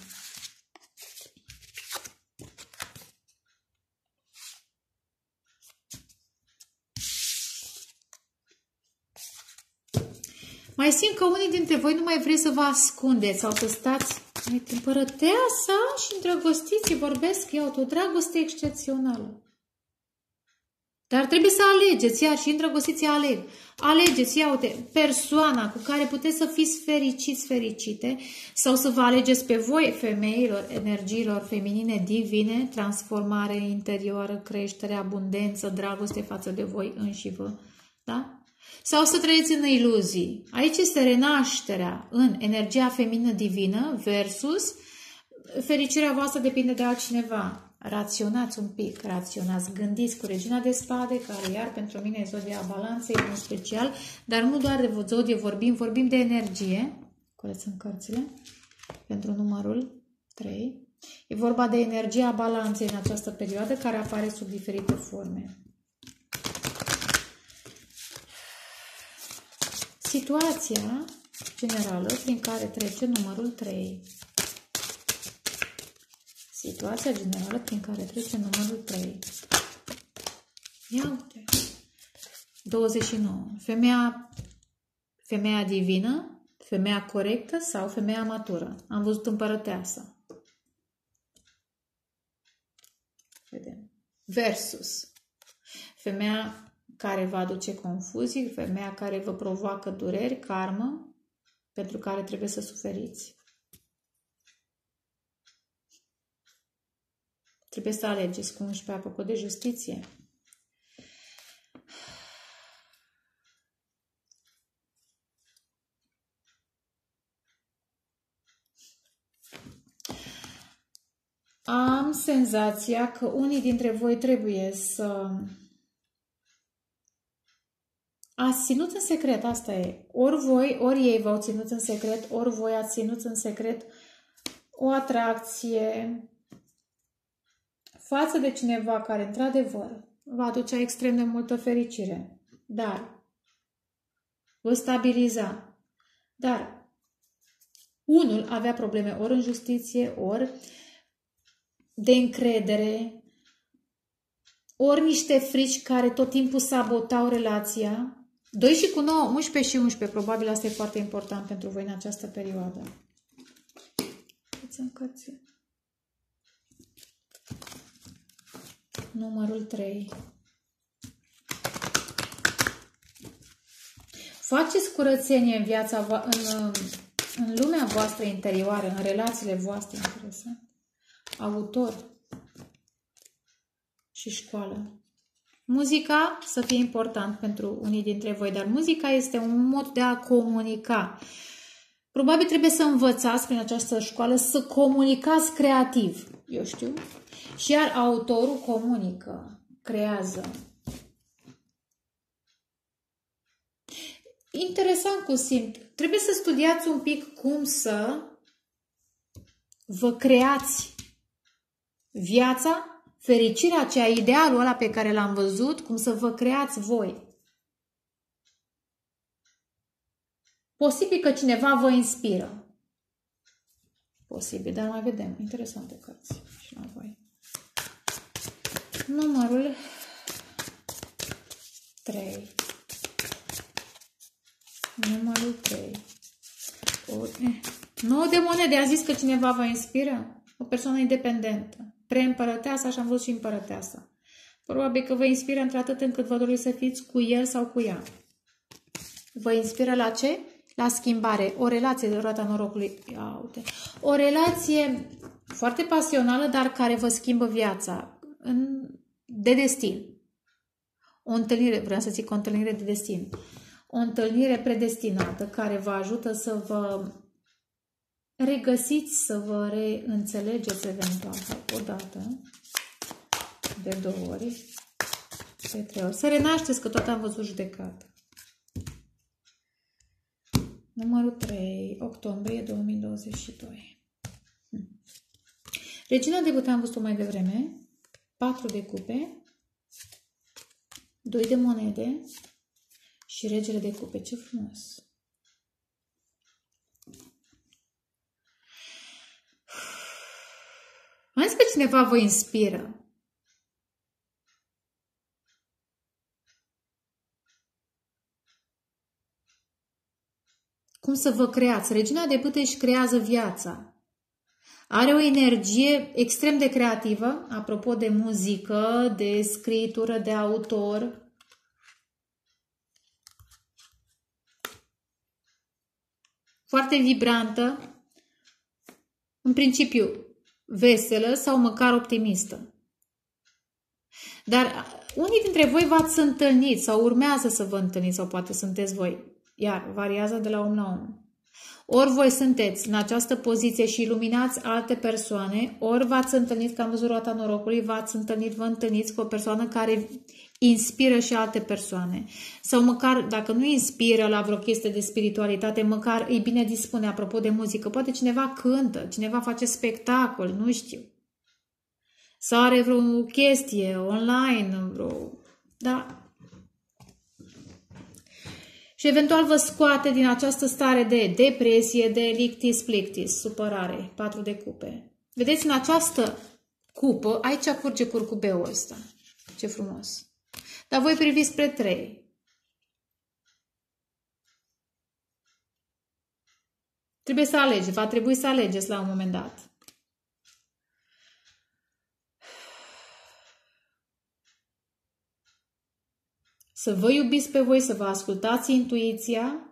Mai simt că unii dintre voi nu mai vreți să vă ascundeți sau să stați împărăteasa și îndrăgostiți, vorbesc, iau o dragoste excepțională. Dar trebuie să alegeți, iar și îndrăgostiți aleg. Alegeți, ia uite, persoana cu care puteți să fiți fericiți, fericite, sau să vă alegeți pe voi, femeilor, energiilor feminine, divine, transformare interioară, creștere, abundență, dragoste față de voi înșivă, da? Sau să trăiți în iluzii. Aici este renașterea în energia feminină divină versus fericirea voastră depinde de altcineva. Raționați un pic, raționați, gândiți cu Regina de Spade, care iar pentru mine e zodia balanței în special, dar nu doar de zodie vorbim, vorbim de energie. Curățăm cărțile pentru numărul trei. E vorba de energia balanței în această perioadă care apare sub diferite forme. Situația generală prin care trece numărul trei. Situația generală prin care trece numărul trei. Ia uite. douăzeci și nouă. Femeia, femeia divină, femeia corectă sau femeia matură. Am văzut împărăteasa. Vedem. Versus femeia care vă aduce confuzii, femeia care vă provoacă dureri, karmă, pentru care trebuie să suferiți. Trebuie să alegeți cu unsprezece apă de justiție. Am senzația că unii dintre voi trebuie să ați ținut în secret, asta e. Ori voi, ori ei v-au ținut în secret, ori voi ați ținut în secret o atracție față de cineva care, într-adevăr, va aduce extrem de multă fericire. Dar vă stabiliza. Dar unul avea probleme ori în justiție, ori de încredere, ori niște frici care tot timpul sabotau relația. doi și cu nouă, unsprezece și unsprezece. Probabil asta e foarte important pentru voi în această perioadă. Numărul trei. Faceți curățenie în viața, în în lumea voastră interioară, în relațiile voastre, interesant. Autor și școală. Muzica să fie important pentru unii dintre voi, dar muzica este un mod de a comunica. Probabil trebuie să învățați prin această școală să comunicați creativ, eu știu. Și iar autorul comunică, creează. Interesant cum simt. Trebuie să studiați un pic cum să vă creați viața, fericirea aceea, idealul ăla pe care l-am văzut, cum să vă creați voi. Posibil că cineva vă inspiră. Posibil, dar mai vedem. Interesante cărți și la voi. Numărul trei. Numărul trei. O, eh. nouă de monede. A zis că cineva vă inspiră? O persoană independentă. Preîmpărăteasa, așa am văzut și împărăteasa. Probabil că vă inspiră într-atât încât vă doriți să fiți cu el sau cu ea. Vă inspiră la ce? La schimbare. O relație de roata norocului. Ia uite. O relație foarte pasională, dar care vă schimbă viața. În, de destin. O întâlnire, vreau să zic o întâlnire de destin. O întâlnire predestinată care vă ajută să vă regăsiți, să vă reînțelegeți eventual o dată, de două ori, de trei ori. Să renașteți, că tot am văzut judecată. Numărul trei, octombrie două mii douăzeci și doi. Regina de bătaie am văzut-o mai devreme. patru de cupe, doi de monede și regele de cupe. Ce frumos! Am zis că cineva vă inspiră. Cum să vă creați? Regina de bâte își creează viața. Are o energie extrem de creativă, apropo de muzică, de scritură, de autor. Foarte vibrantă. În principiu, veselă sau măcar optimistă. Dar unii dintre voi v-ați întâlnit sau urmează să vă întâlniți sau poate sunteți voi. Iar variază de la om la om. Ori voi sunteți în această poziție și iluminați alte persoane, ori v-ați întâlnit, că am văzut roata norocului, v-ați întâlnit, vă întâlniți cu o persoană care inspiră și alte persoane. Sau măcar, dacă nu inspiră la vreo chestie de spiritualitate, măcar îi bine dispune, apropo de muzică. Poate cineva cântă, cineva face spectacol, nu știu. Sau are vreo chestie online, vreo... Da. Și eventual vă scoate din această stare de depresie, de lictis-plictis, supărare, patru de cupe. Vedeți, în această cupă, aici curge curcubeul ăsta. Ce frumos! Dar voi priviți spre trei. Trebuie să alegeți, va trebui să alegeți la un moment dat. Să vă iubiți pe voi, să vă ascultați intuiția.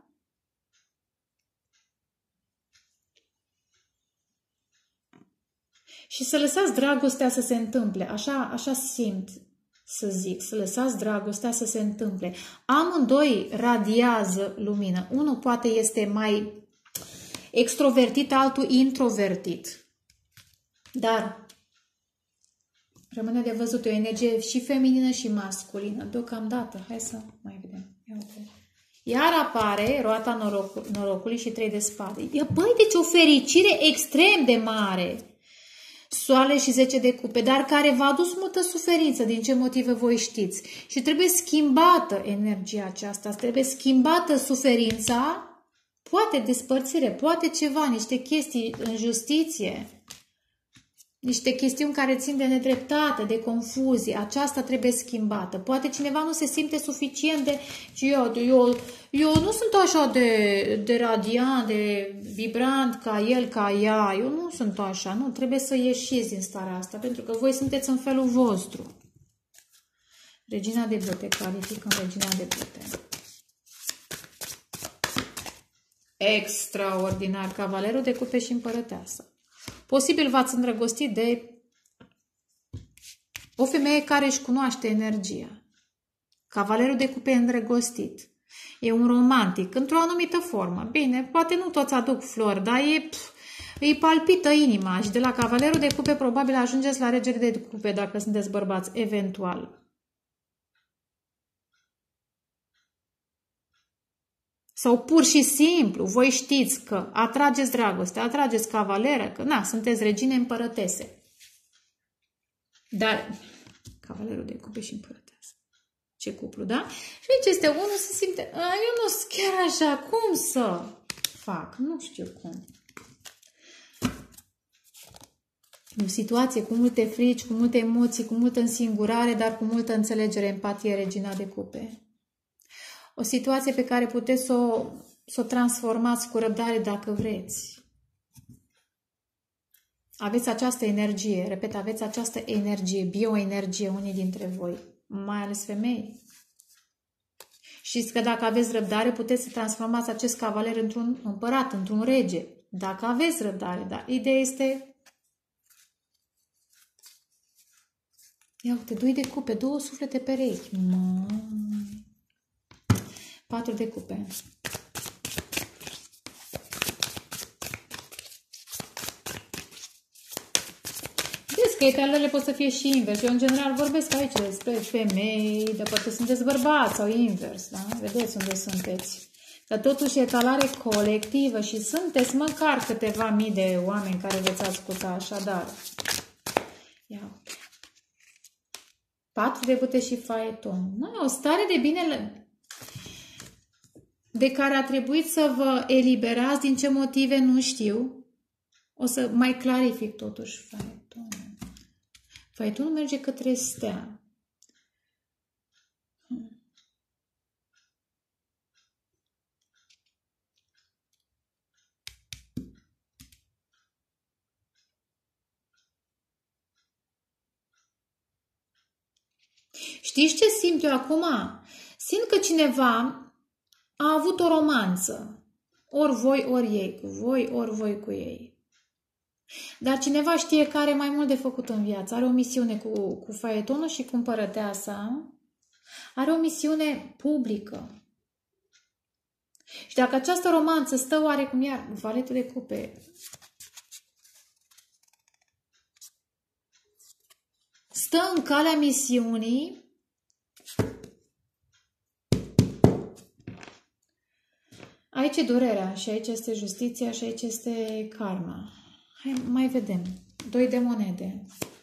Și să lăsați dragostea să se întâmple. Așa, așa simt să zic, să lăsați dragostea să se întâmple. Amândoi radiază lumină. Unul poate este mai extrovertit, altul introvertit. Dar rămâne de văzut o energie și feminină și masculină. Deocamdată. Hai să mai vedem. Ia uite. Iar apare roata noroc, norocului și trei de spade. Băi, deci o fericire extrem de mare. Soare și zece de cupe, dar care v-a adus multă suferință, din ce motive voi știți. Și trebuie schimbată energia aceasta, trebuie schimbată suferința, poate despărțire, poate ceva, niște chestii în justiție, niște chestiuni care țin de nedreptate, de confuzie, aceasta trebuie schimbată. Poate cineva nu se simte suficient de... Eu, eu, eu nu sunt așa de, de radiant, de vibrant ca el, ca ea. Eu nu sunt așa. Nu, trebuie să ieșiți din starea asta, pentru că voi sunteți în felul vostru. Regina de bâte, calificăm Regina de bâte. Extraordinar. Cavalerul de cupe și împărăteasa. Posibil v-ați îndrăgostit de o femeie care își cunoaște energia. Cavalerul de cupe e îndrăgostit. E un romantic, într-o anumită formă. Bine, poate nu toți aduc flori, dar e, pf, îi palpită inima. Și de la cavalerul de cupe probabil ajungeți la regele de cupe dacă sunteți bărbați, eventual. Sau pur și simplu, voi știți că atrageți dragoste, atrageți cavaleră, că na, sunteți regine împărătese. Dar cavalerul de cupe și împărăteasă. Ce cuplu, da? Și aici este unul se simte, a, eu nu sunt chiar așa, cum să fac? Nu știu cum. E o situație cu multe frici, cu multe emoții, cu multă însingurare, dar cu multă înțelegere, empatie, regina de cupe. O situație pe care puteți să o, să o transformați cu răbdare dacă vreți. Aveți această energie, repet, aveți această energie, bioenergie unii dintre voi, mai ales femei. Știți că dacă aveți răbdare, puteți să transformați acest cavaler într-un împărat, într-un rege. Dacă aveți răbdare, dar ideea este... Ia uite, doi de cupe, două suflete perechi. Măi. Patru de cupe. Vedeți că etalele pot să fie și invers. Eu, în general, vorbesc aici despre femei, de poate sunteți bărbați sau invers, da? Vedeți unde sunteți. Dar totuși etalare colectivă și sunteți măcar câteva mii de oameni care veți asculta, așadar. Ia. Patru de bute și faeton. Nu, o stare de bine de care a trebuit să vă eliberați, din ce motive nu știu. O să mai clarific totuși faetonul. Faetonul merge către stea. Știți ce simt eu acum? Simt că cineva a avut o romanță. Ori voi, ori ei cu voi, ori voi cu ei. Dar cineva știe că are mai mult de făcut în viață. Are o misiune cu, cu faetonul și cu împărăteasa. Are o misiune publică. Și dacă această romanță stă oarecum iar, valetul de cupe, stă în calea misiunii, aici e durerea și aici este justiția și aici este karma. Hai, mai vedem. Doi de monede.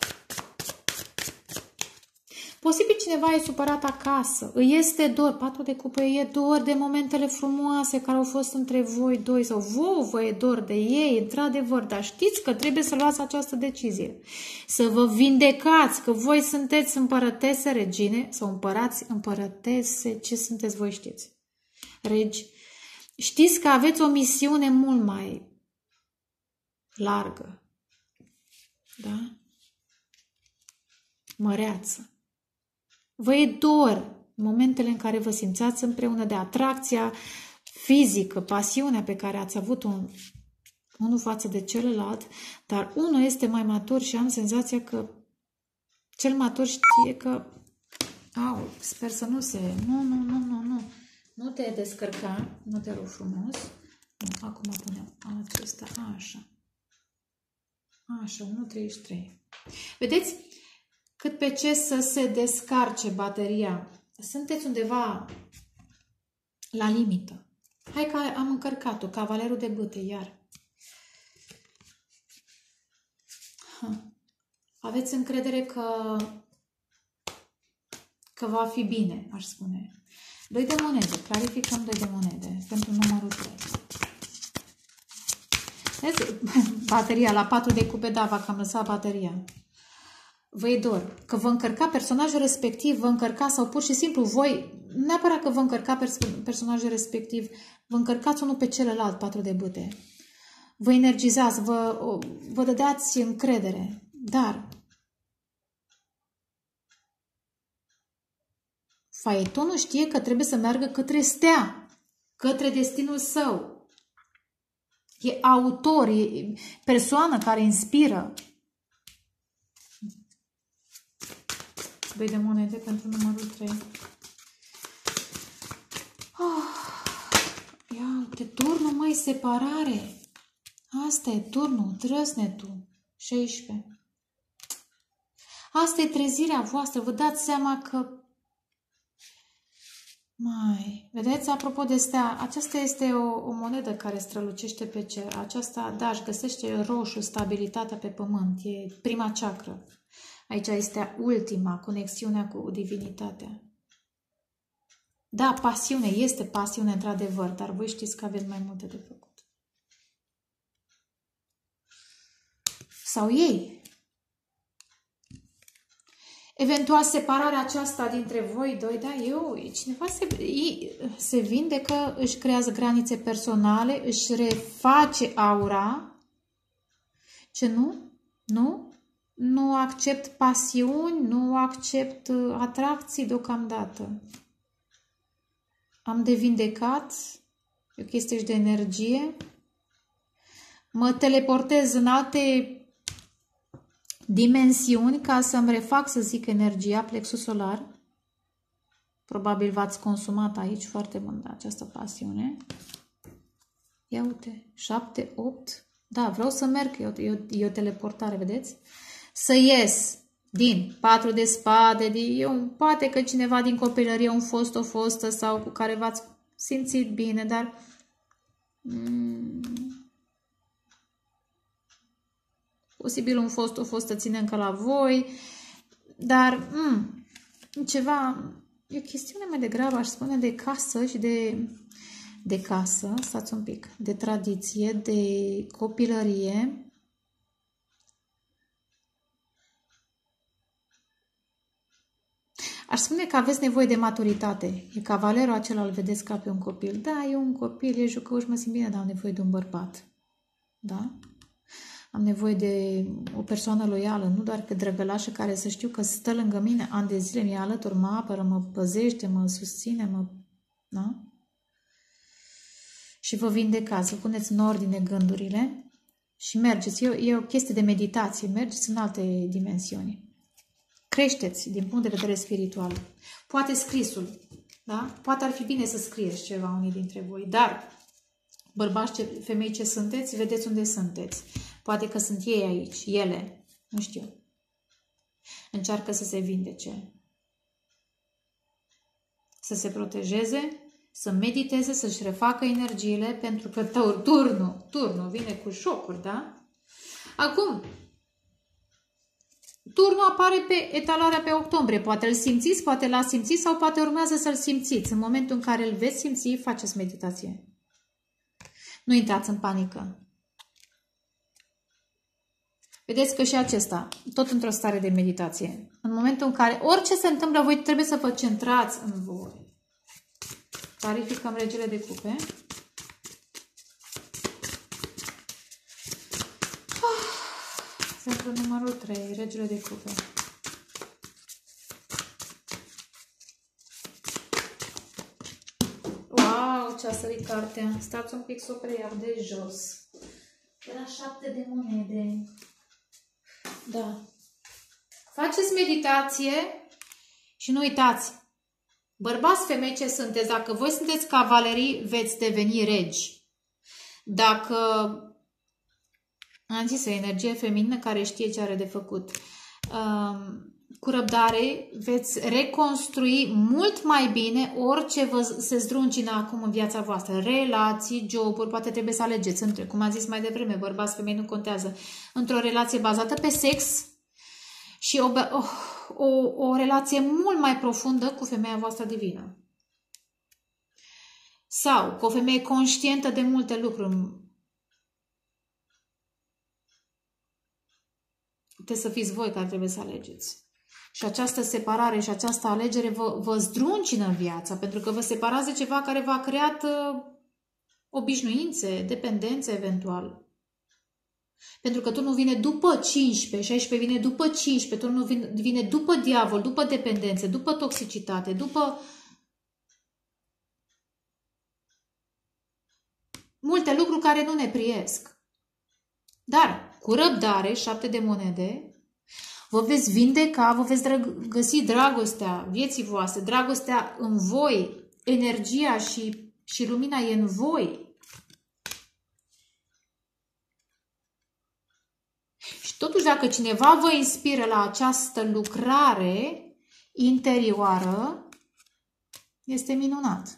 Posibil cineva e supărat acasă. Îi este dor. Patru de cupe, e dor de momentele frumoase care au fost între voi doi sau vouă vă e dor de ei, într-adevăr. Dar știți că trebuie să luați această decizie. Să vă vindecați că voi sunteți împărătese, regine sau împărați, împărătese. Ce sunteți voi știți? Regi. Știți că aveți o misiune mult mai largă. Da? Măreață. Vă e dor momentele în care vă simțați împreună, de atracția fizică, pasiunea pe care ați avut-o unul față de celălalt, dar unul este mai matur și am senzația că cel matur știe că au, sper să nu se... Nu, nu, nu, nu, nu. Nu te descărca, nu te rog frumos. Nu, acum punem acesta, așa. Așa, unu treizeci și trei. Vedeți? Cât pe ce să se descarce bateria. Sunteți undeva la limită. Hai că am încărcat-o. Cavalerul de bâte, iar. Aveți încredere că, că va fi bine, aș spune. Doi de monede. Clarificăm doi de monede pentru numărul trei. Vezi? Bateria la patru de cupe, da, va cam lăsa bateria. Vă e dor că vă încărca personajul respectiv, vă încărca sau pur și simplu voi, neapărat că vă încărca pers personajul respectiv, vă încărcați unul pe celălalt, patru de bâte. Vă energizați, vă, vă dădeați încredere, dar faetonul știe că trebuie să meargă către stea, către destinul său. E autor, e persoană care inspiră. Doi de monede pentru numărul trei. Oh, ia uite, turnul, mai separare. Asta e turnul, trăsnetul. șaisprezece. Asta e trezirea voastră. Vă dați seama că... Mai, vedeți, apropo de stea, aceasta este o, o monedă care strălucește pe cer. Aceasta, da, își găsește roșu, stabilitatea pe pământ. E prima ceacră. Aici este ultima, conexiunea cu divinitatea. Da, pasiune, este pasiune într-adevăr, dar voi știți că aveți mai multe de făcut. Sau ei. Eventual separarea aceasta dintre voi doi, da, eu, cineva se, se vindecă, își creează granițe personale, își reface aura. Ce nu? Nu? Nu accept pasiuni, nu accept atracții deocamdată. Am de vindecat, e o chestie și de energie. Mă teleportez în alte dimensiuni ca să-mi refac, să zic, energia, plexul solar. Probabil v-ați consumat aici foarte mult această pasiune. Ia uite, șapte, opt. Da, vreau să merg, e o, e o, e o teleportare, vedeți? Să ies din patru de spade, din, eu, poate că cineva din copilărie, un fost, o fostă sau cu care v-ați simțit bine, dar mm, posibil un fost, o fostă ține încă la voi, dar mm, ceva, e o chestiune mai degrabă, aș spune, de casă și de, de casă, stați un pic, de tradiție, de copilărie. Aș spune că aveți nevoie de maturitate. E cavalerul acela, îl vedeți ca pe un copil. Da, e un copil, e jucăuș, mă simt bine, dar am nevoie de un bărbat. Da? Am nevoie de o persoană loială, nu doar că drăgălașă care să știu că stă lângă mine ani de zile, mi-e alături, mă apără, mă păzește, mă susține, mă... Da? Și vă vindecați, vă puneți în ordine gândurile și mergeți. E o, e o chestie de meditație, mergeți în alte dimensiuni. Creșteți din punct de vedere spiritual. Poate scrisul, da? Poate ar fi bine să scrieți ceva unii dintre voi, dar bărbați, femei ce sunteți, vedeți unde sunteți. Poate că sunt ei aici, ele, nu știu. Încearcă să se vindece, să se protejeze, să mediteze, să-și refacă energiile, pentru că turnul, turnul vine cu șocuri, da? Acum, turnul apare pe etalarea pe octombrie. Poate îl simțiți, poate l-ați simțit sau poate urmează să-l simțiți. În momentul în care îl veți simți, faceți meditație. Nu intrați în panică. Vedeți că și acesta, tot într-o stare de meditație. În momentul în care orice se întâmplă, voi trebuie să vă centrați în voi. Clarificăm regele de cupe. Pentru numărul trei, regele de cupe. Wow, ce a sărit cartea. Stați un pic să o preiau de jos. Era șapte de monede. Da. Faceți meditație și nu uitați. Bărbați, femei ce sunteți, dacă voi sunteți cavalerii, veți deveni regi. Dacă... Am zis, o energie feminină care știe ce are de făcut. Cu răbdare veți reconstrui mult mai bine orice vă se zdruncină acum în viața voastră. Relații, joburi, poate trebuie să alegeți între, cum am zis mai devreme, bărbați, femei, nu contează. Într-o relație bazată pe sex și o, o, o relație mult mai profundă cu femeia voastră divină. Sau cu o femeie conștientă de multe lucruri. Puteți să fiți voi care trebuie să alegeți. Și această separare și această alegere vă, vă zdruncină viața, pentru că vă separați de ceva care v-a creat uh, obișnuințe, dependențe eventual. Pentru că turnul vine după cincisprezece, șaisprezece vine după cincisprezece, turnul vine, vine după diavol, după dependențe, după toxicitate, după... multe lucruri care nu ne priesc. Dar cu răbdare, șapte de monede, vă veți vindeca, vă veți drag găsi dragostea vieții voastre, dragostea în voi, energia și, și lumina e în voi. Și totuși, dacă cineva vă inspiră la această lucrare interioară, este minunat.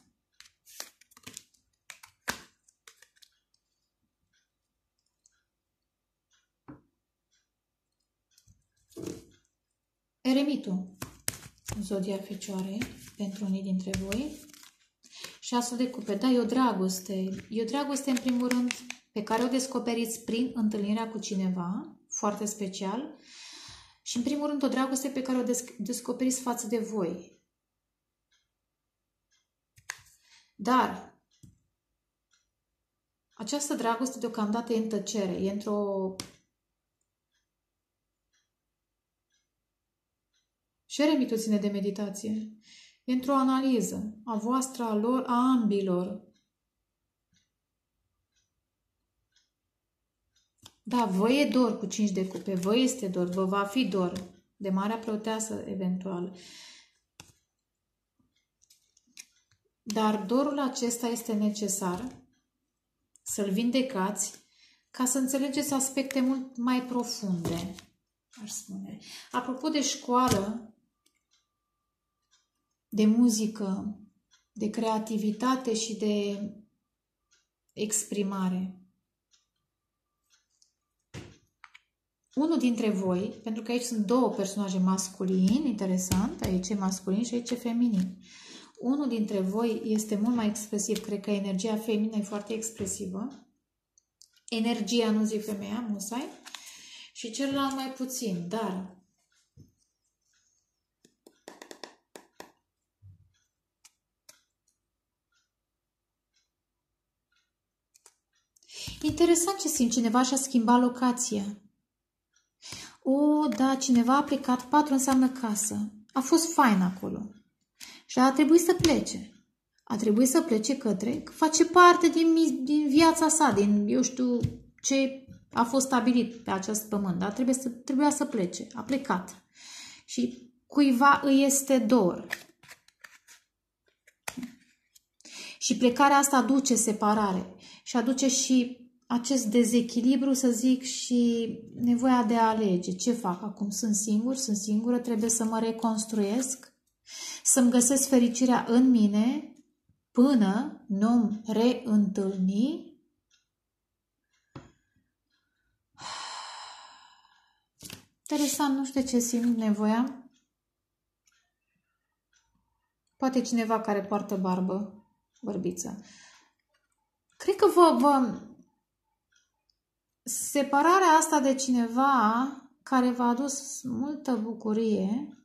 Eremitul, zodia Fecioare, pentru unii dintre voi. Și asul de cupe, da, e o dragoste. E o dragoste, în primul rând, pe care o descoperiți prin întâlnirea cu cineva, foarte special. Și, în primul rând, o dragoste pe care o descoperiți față de voi. Dar această dragoste deocamdată e în tăcere, e într-o... Și eremitul ține de meditație. E într-o analiză a voastră, a lor, a ambilor. Da, vă e dor cu cinci de cupe, vă este dor, vă va fi dor de Marea Preoteasă, eventual. Dar dorul acesta este necesar să-l vindecați ca să înțelegeți aspecte mult mai profunde, aș spune. Apropo de școală, de muzică, de creativitate și de exprimare. Unul dintre voi, pentru că aici sunt două personaje masculini, interesant, aici e masculin și aici e feminin. Unul dintre voi este mult mai expresiv, cred că energia feminină e foarte expresivă. Energia, nu zic femeia, musai, și celălalt mai puțin, dar... Interesant ce simt, cineva și-a schimbat locația. O, da, cineva a plecat, patru înseamnă casă. A fost fain acolo. Și a trebuit să plece. A trebuit să plece către, că face parte din, din viața sa, din, eu știu, ce a fost stabilit pe acest pământ. Dar trebuie să, trebuia să plece. A plecat. Și cuiva îi este dor. Și plecarea asta aduce separare. Și aduce și acest dezechilibru, să zic, și nevoia de a alege. Ce fac acum? Sunt singur, sunt singură, trebuie să mă reconstruiesc, să-mi găsesc fericirea în mine până nu-mi reîntâlni. Interesant, nu știu de ce simt nevoia. Poate cineva care poartă barbă, bărbiță. Cred că vă... vă separarea asta de cineva care v-a adus multă bucurie,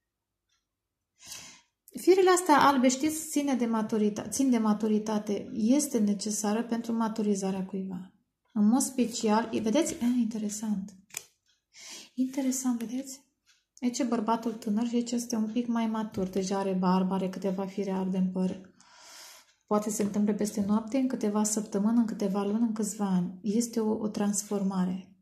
firele astea albe, știți, ține de maturitate, țin de maturitate, este necesară pentru maturizarea cuiva. În mod special, vedeți? Eh, interesant. Interesant, vedeți? Aici e bărbatul tânăr și aici este un pic mai matur. Deja are barbă, are câteva fire albe în păr. Poate se întâmple peste noapte, în câteva săptămâni, în câteva luni, în câțiva ani. Este o, o transformare.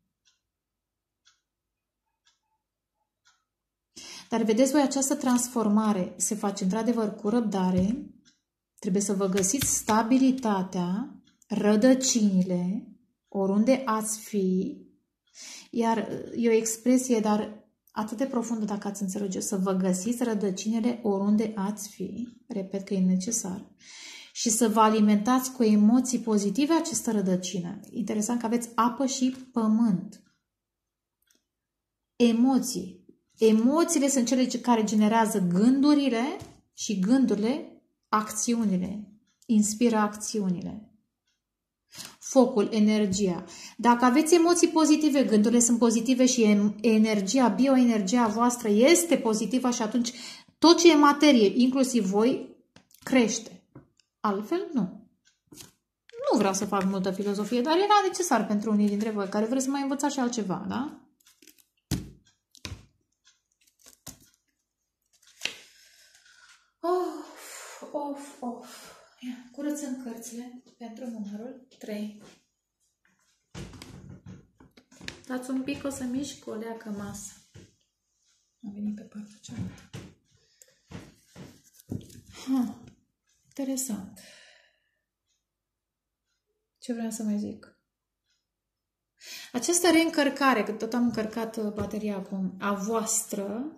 Dar vedeți voi, această transformare se face într-adevăr cu răbdare. Trebuie să vă găsiți stabilitatea, rădăcinile, oriunde ați fi. Iar e o expresie, dar atât de profundă, dacă ați înțelege, să vă găsiți rădăcinile oriunde ați fi. Repet că e necesar. Și să vă alimentați cu emoții pozitive această rădăcină. Interesant că aveți apă și pământ. Emoții. Emoțiile sunt cele care generează gândurile și gândurile, acțiunile. Inspiră acțiunile. Focul, energia. Dacă aveți emoții pozitive, gândurile sunt pozitive și energia, bioenergia voastră este pozitivă și atunci tot ce e materie, inclusiv voi, crește. Altfel, nu. Nu vreau să fac multă filozofie, dar era necesar pentru unii dintre voi care vreți să mai învățați și altceva, da? Of, of, of. Ia, curățăm cărțile pentru numărul trei. Dați un pic, o să mișc o leacă masă. Am venit pe partea cealaltă. Ha, interesant. Ce vreau să mai zic? Această reîncărcare, că tot am încărcat bateria acum, a voastră,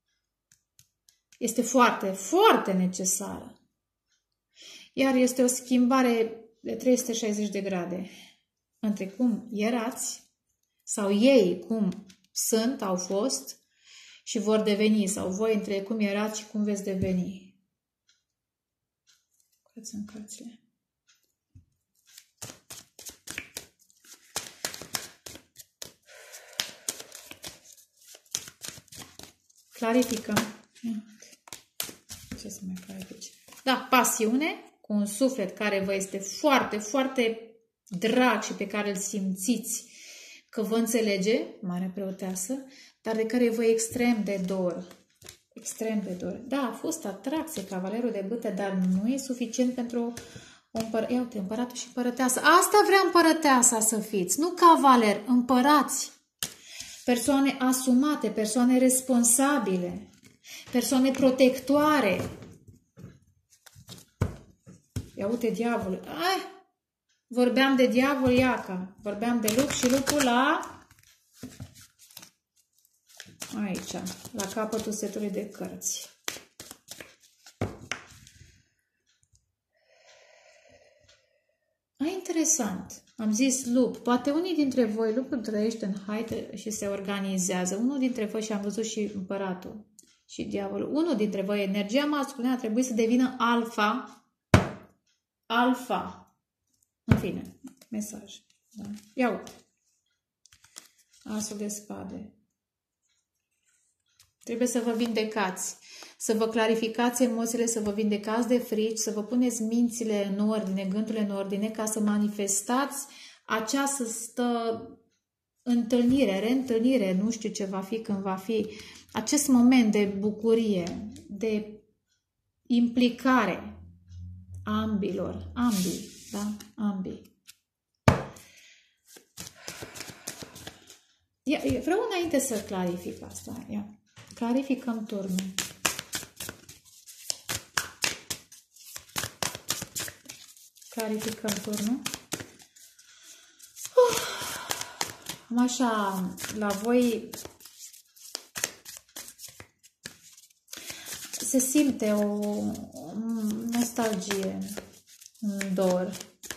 este foarte, foarte necesară. Iar este o schimbare de trei sute șaizeci de grade între cum erați sau ei cum sunt, au fost și vor deveni, sau voi între cum erați și cum veți deveni. Curățăm cărțile. Clarificăm. Ce să mai clarifice? Da, pasiune, cu un suflet care vă este foarte, foarte drag și pe care îl simțiți că vă înțelege, Marea Preoteasă, dar de care vă e extrem de dor. Extrem de dor. Da, a fost atracție, cavalerul de bâte, dar nu e suficient pentru o împăr... Ia uite, împăratul și împărăteasă. Asta vrea împărăteasa să fiți, nu cavaler, împărați. Persoane asumate, persoane responsabile, persoane protectoare. Ia uite diavolul. Ai! Vorbeam de diavol, iaca. Vorbeam de lup și lupul la... Aici, la capătul setului de cărți. A, interesant. Am zis lup. Poate unii dintre voi, lupul trăiește în haite și se organizează. Unul dintre voi, și am văzut și împăratul și diavolul, unul dintre voi, energia masculină a trebuit să devină alfa. Alfa. În fine, mesaj. Da? Ia uite. Asul de spade. Trebuie să vă vindecați, să vă clarificați emoțiile, să vă vindecați de frici, să vă puneți mințile în ordine, gândurile în ordine, ca să manifestați această întâlnire, reîntâlnire, nu știu ce va fi când va fi, acest moment de bucurie, de implicare ambilor, ambii, da? Ambii. Ia, vreau înainte să clarific asta. Ia. Clarificăm turnul. Clarificăm turnul. Uh. Am așa, la voi se simte o, o nostalgie, un dor.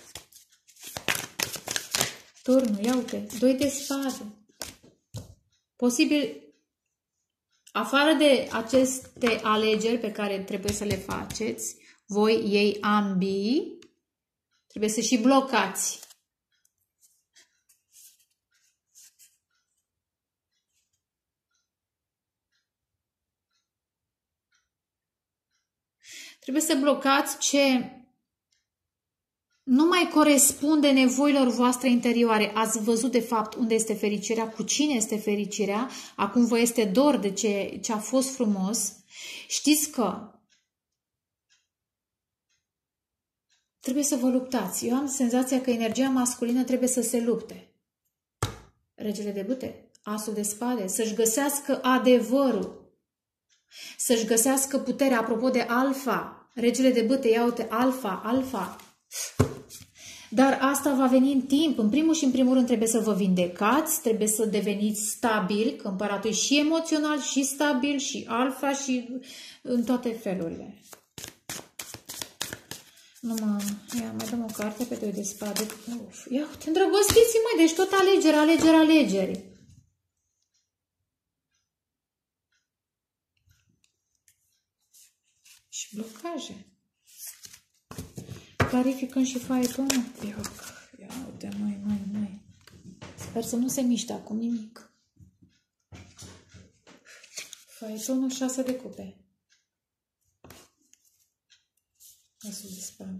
Turnul, ia uite, doi de spade. Posibil, afară de aceste alegeri pe care trebuie să le faceți, voi, ei, ambii, trebuie să și blocați. Trebuie să blocați ce nu mai corespunde nevoilor voastre interioare. Ați văzut de fapt unde este fericirea, cu cine este fericirea, acum vă este dor de ce, ce a fost frumos. Știți că trebuie să vă luptați. Eu am senzația că energia masculină trebuie să se lupte. Regele de bâte, asul de spade, să-și găsească adevărul, să-și găsească puterea. Apropo de alfa, regele de bâte, ia uite, alfa, alfa. Dar asta va veni în timp. În primul și în primul rând trebuie să vă vindecați, trebuie să deveniți stabili, că împăratul e și emoțional, și stabil, și alfa, și în toate felurile. Nu mă... Ia, mai dăm o carte pe doi de spade. Uf, ia, te îndrăgostiți, măi, deci tot alegeri, alegeri, alegeri. Și blocaje. Clarificăm și faetonul. Ia, ia uite, mai, mai, mai. Sper să nu se miște acum nimic. Faetonul șase de cupe. Asul de spade.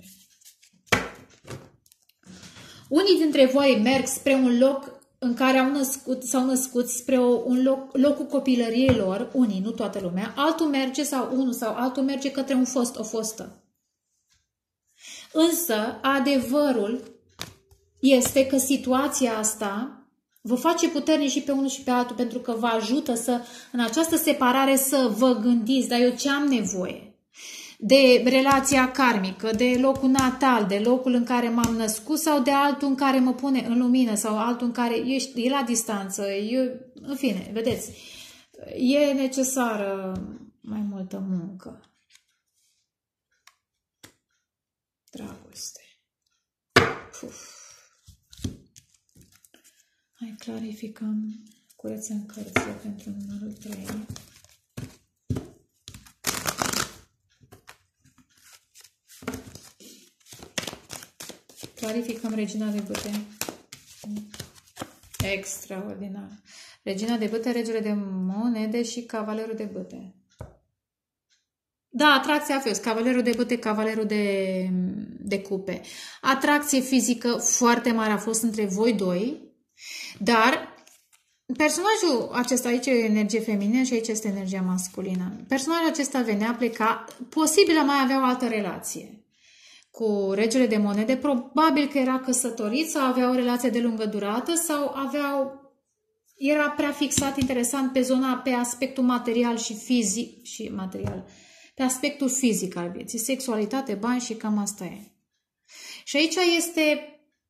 Unii dintre voi merg spre un loc în care au născut, s-au născut spre o, un loc, locul copilăriei lor, unii, nu toată lumea, altul merge sau unul sau altul merge către un fost, o fostă. Însă, adevărul este că situația asta vă face puternici și pe unul și pe altul, pentru că vă ajută să, în această separare, să vă gândiți, dar eu ce am nevoie? De relația karmică, de locul natal, de locul în care m-am născut sau de altul în care mă pune în lumină sau altul în care ești, e la distanță. E, în fine, vedeți, e necesară mai multă muncă. Dragoste. Uf. Hai, clarificăm, curățăm cărțile pentru numărul trei. Clarificăm regina de bâte. Extraordinar. Regina de bâte, regele de monede și cavalerul de bâte. Da, atracția a fost cavalerul de bâte, cavalerul de, de cupe. Atracție fizică foarte mare a fost între voi doi, dar personajul acesta, aici e energie feminină și aici este energia masculină. Personajul acesta venea, pleca, posibil mai avea o altă relație cu regele de monede, probabil că era căsătorit sau avea o relație de lungă durată sau avea, era prea fixat, interesant pe zona, pe aspectul material și fizic, și material, pe aspectul fizic al vieții, sexualitate, bani și cam asta e. Și aici este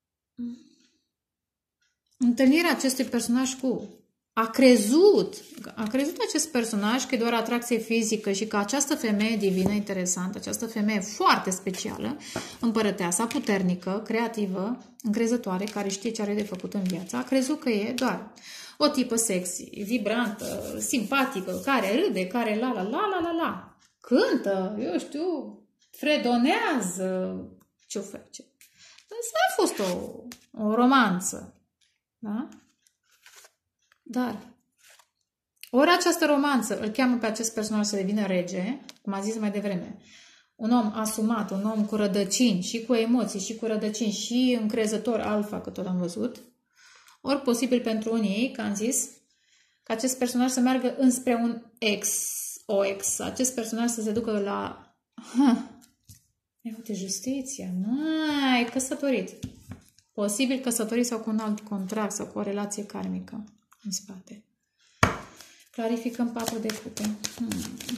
întâlnirea acestui personaj cu... A crezut, a crezut acest personaj că e doar atracție fizică și că această femeie divină, interesantă, această femeie foarte specială, împărăteasa, puternică, creativă, încrezătoare, care știe ce are de făcut în viață, a crezut că e doar o tipă sexy, vibrantă, simpatică, care râde, care la la la la la la, cântă, eu știu, fredonează, ce-o face. Asta a fost o, o romanță, da? Dar, ori această romanță îl cheamă pe acest personaj să devină rege, cum a zis mai devreme, un om asumat, un om cu rădăcini și cu emoții și cu rădăcini și încrezător alfa, că tot am văzut, ori posibil pentru unii, că am zis, ca acest personaj să meargă înspre un ex, o ex, acest personaj să se ducă la... Ha, ia uite, justiția, mai căsătorit. Posibil căsătorit sau cu un alt contract sau cu o relație karmică în spate. Clarificăm patru de cupe. Hmm.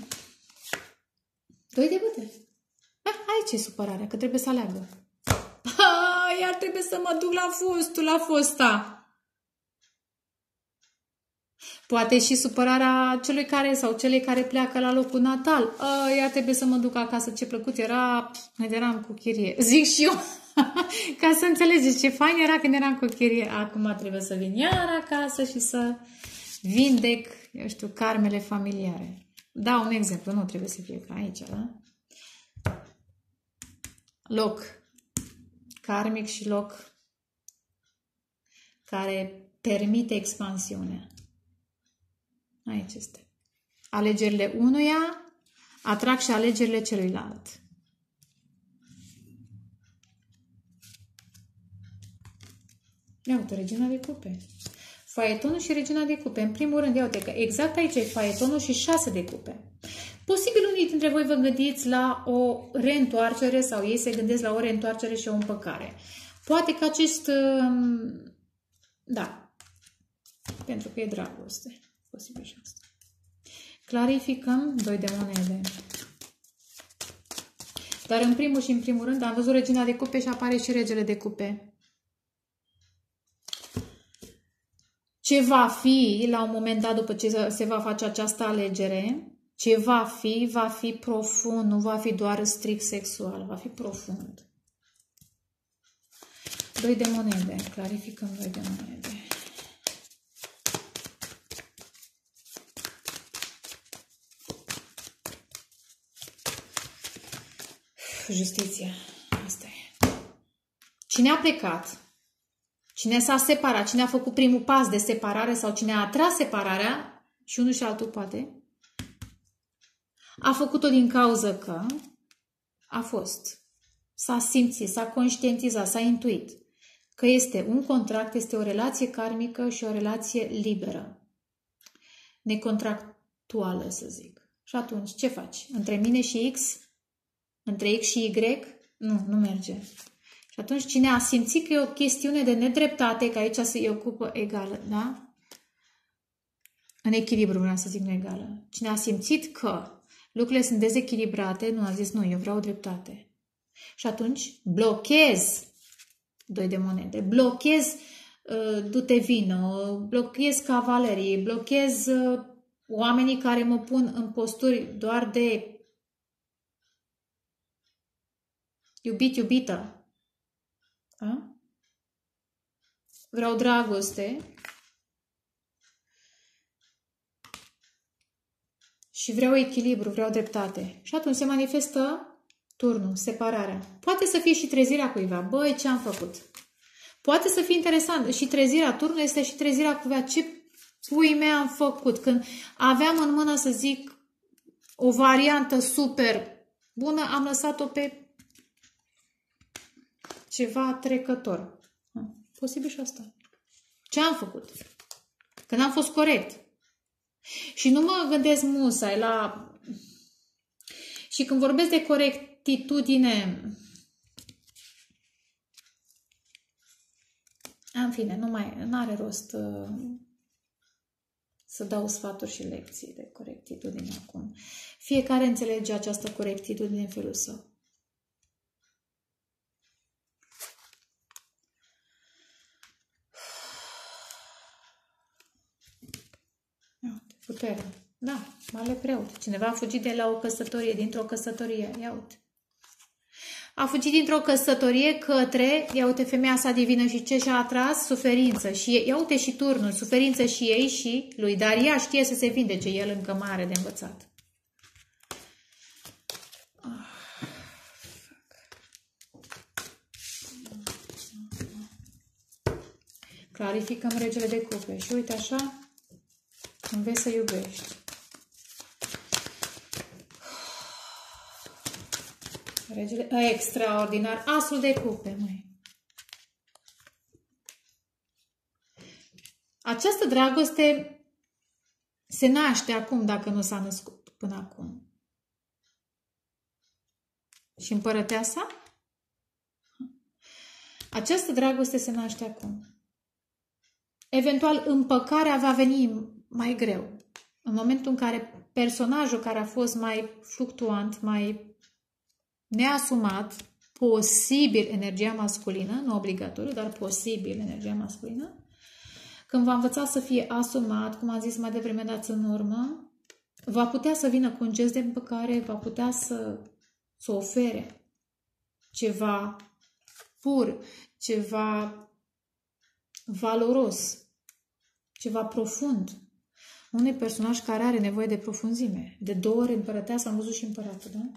Doi de bâte. Ah, aici e supărarea, că trebuie să aleagă. Ah, iar trebuie să mă duc la fostul, la fosta. Poate și supărarea celui care sau celei care pleacă la locul natal. Ah, iar trebuie să mă duc acasă. Ce plăcut era, când eram cu chirie. Zic și eu. Ca să înțelegeți ce fain era când eram cu chirie. Acum trebuie să vin iar acasă și să vindec, eu știu, karmele familiare. Dau un exemplu, nu trebuie să fie ca aici, da? Loc karmic și loc care permite expansiunea. Aici este. Alegerile unuia atrag și alegerile celuilalt. Ia uite, regina de cupe. Faetonul și regina de cupe. În primul rând, ia uite că exact aici e faetonul și șase de cupe. Posibil unii dintre voi vă gândiți la o reîntoarcere sau ei se gândesc la o reîntoarcere și o împăcare. Poate că acest... Da. Pentru că e dragoste. Posibil și asta. Clarificăm doi de monede. Dar în primul și în primul rând am văzut regina de cupe și apare și regele de cupe. Ce va fi la un moment dat după ce se va face această alegere, ce va fi, va fi profund, nu va fi doar strict sexual, va fi profund. Doi de monede, clarificăm doi de monede. Justiția, asta e. Cine a plecat? Cine s-a separat, cine a făcut primul pas de separare sau cine a atras separarea, și unul și altul poate, a făcut-o din cauză că a fost, s-a simțit, s-a conștientizat, s-a intuit că este un contract, este o relație karmică și o relație liberă, necontractuală, să zic. Și atunci, ce faci? Între mine și X, între X și Y, Nu, nu merge. Și atunci cine a simțit că e o chestiune de nedreptate, că aici se ocupă egală, da? În echilibru, vreau să zic, nu egală. Cine a simțit că lucrurile sunt dezechilibrate, nu a zis, nu, eu vreau dreptate. Și atunci blochez doi de monede, blochez uh, du-te vină, blochez cavalerii, blochez uh, oamenii care mă pun în posturi doar de iubit, iubită. Da? Vreau dragoste și vreau echilibru, vreau dreptate. Și atunci se manifestă turnul, separarea. Poate să fie și trezirea cuiva. Băi, ce am făcut? Poate să fie interesant. Și trezirea, turnul este și trezirea cuiva. Ce pui mei am făcut? Când aveam în mână, să zic, o variantă super bună, am lăsat-o pe ceva trecător. Posibil și asta. Ce am făcut? Când am fost corect. Și nu mă gândesc musai la... Și când vorbesc de corectitudine... În fine, nu mai n-are rost uh, să dau sfaturi și lecții de corectitudine acum. Fiecare înțelege această corectitudine în felul său. Putere. Da, mare preot. Cineva a fugit de la o căsătorie, dintr-o căsătorie. Ia uite. A fugit dintr-o căsătorie către, ia uite, femeia sa divină și ce și-a atras? Suferință. Și ia uite și turnul, suferință și ei și lui. Dar ea știe să se vindece, el încă mare de învățat. Clarificăm regele de cupe. Și uite așa, înveți să iubești. Regele, extraordinar, asul de cupe, măi. Această dragoste se naște acum, dacă nu s-a născut până acum. Și împărăteasa? Această dragoste se naște acum. Eventual, împăcarea va veni mai greu. În momentul în care personajul care a fost mai fluctuant, mai neasumat, posibil energia masculină, nu obligatoriu, dar posibil energia masculină, când va învăța să fie asumat, cum am zis mai devreme, dați în urmă, va putea să vină cu un gest de împăcare, va putea să, să ofere ceva pur, ceva valoros, ceva profund. Unui personaj care are nevoie de profunzime. De două ori împărăteasă, am văzut și împăratul, da?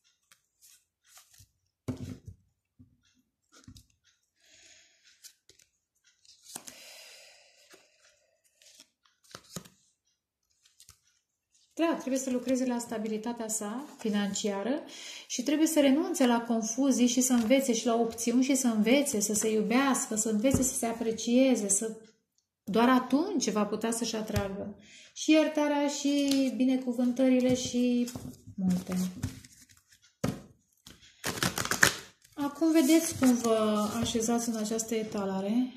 Da, trebuie să lucreze la stabilitatea sa financiară și trebuie să renunțe la confuzii și să învețe și la opțiuni și să învețe, să se iubească, să învețe să se aprecieze, să... doar atunci va putea să-și atragă și iertarea și binecuvântările și multe. Acum vedeți cum vă așezați în această etalare.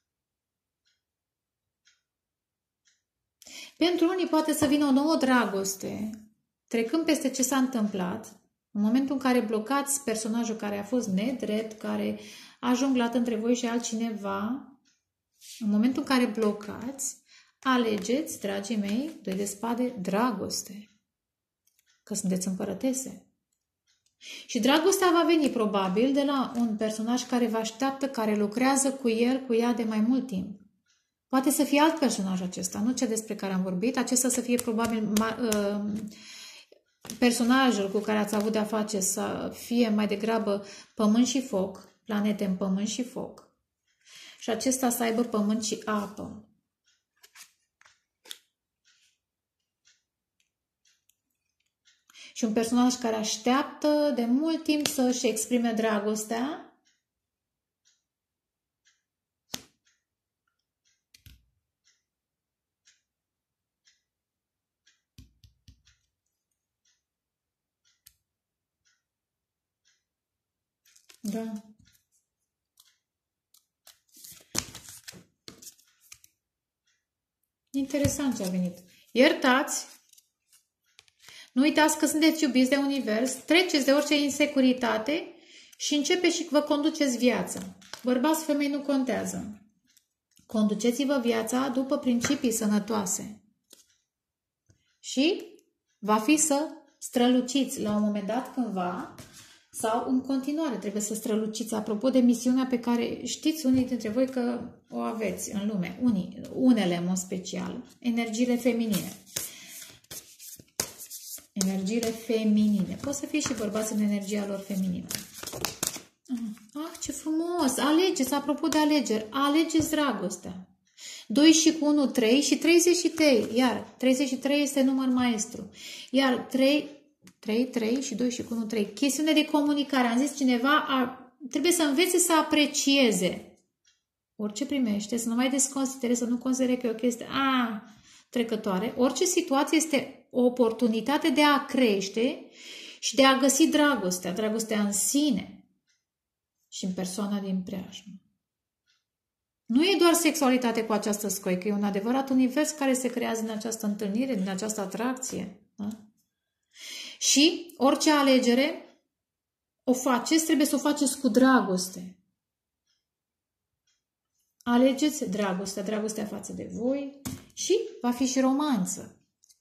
Pentru unii poate să vină o nouă dragoste, trecând peste ce s-a întâmplat, în momentul în care blocați personajul care a fost nedrept, care a jonglat între voi și altcineva, în momentul în care blocați, alegeți, dragii mei, doi de spade, dragoste. Că sunteți împărătese. Și dragostea va veni probabil de la un personaj care vă așteaptă, care lucrează cu el, cu ea de mai mult timp. Poate să fie alt personaj acesta, nu cel despre care am vorbit. Acesta să fie probabil uh, personajul cu care ați avut de-a face să fie mai degrabă pământ și foc, planete în pământ și foc. Și acesta să aibă pământ și apă. Și un personaj care așteaptă de mult timp să-și exprime dragostea. Da. Interesant ce a venit. Iertați. Nu uitați că sunteți iubiți de univers, treceți de orice insecuritate și începeți și vă conduceți viața. Bărbați, femei, nu contează. Conduceți-vă viața după principii sănătoase. Și va fi să străluciți la un moment dat cândva sau în continuare trebuie să străluciți. Apropo de misiunea pe care știți unii dintre voi că o aveți în lume, unii, unele în mod special, energiile feminine. Energiile feminine. Pot să fie și bărbați în energia lor feminină. Ah, ce frumos! Alegeți, apropo de alegeri, alegeți dragostea. doi și cu unu, trei și treizeci și trei. Iar treizeci și trei este număr maestru. Iar trei, trei, trei și doi și cu unu, trei. Chestiune de comunicare. Am zis cineva, a, trebuie să învețe să aprecieze orice primește, să nu mai desconsidere, să nu considere că e o chestie a, trecătoare. Orice situație este o oportunitate de a crește și de a găsi dragostea, dragostea în sine și în persoana din preajmă. Nu e doar sexualitate cu această scoică, e un adevărat univers care se creează din această întâlnire, din această atracție. Da? Și orice alegere o faceți, trebuie să o faceți cu dragoste. Alegeți dragostea, dragostea față de voi și va fi și romanță.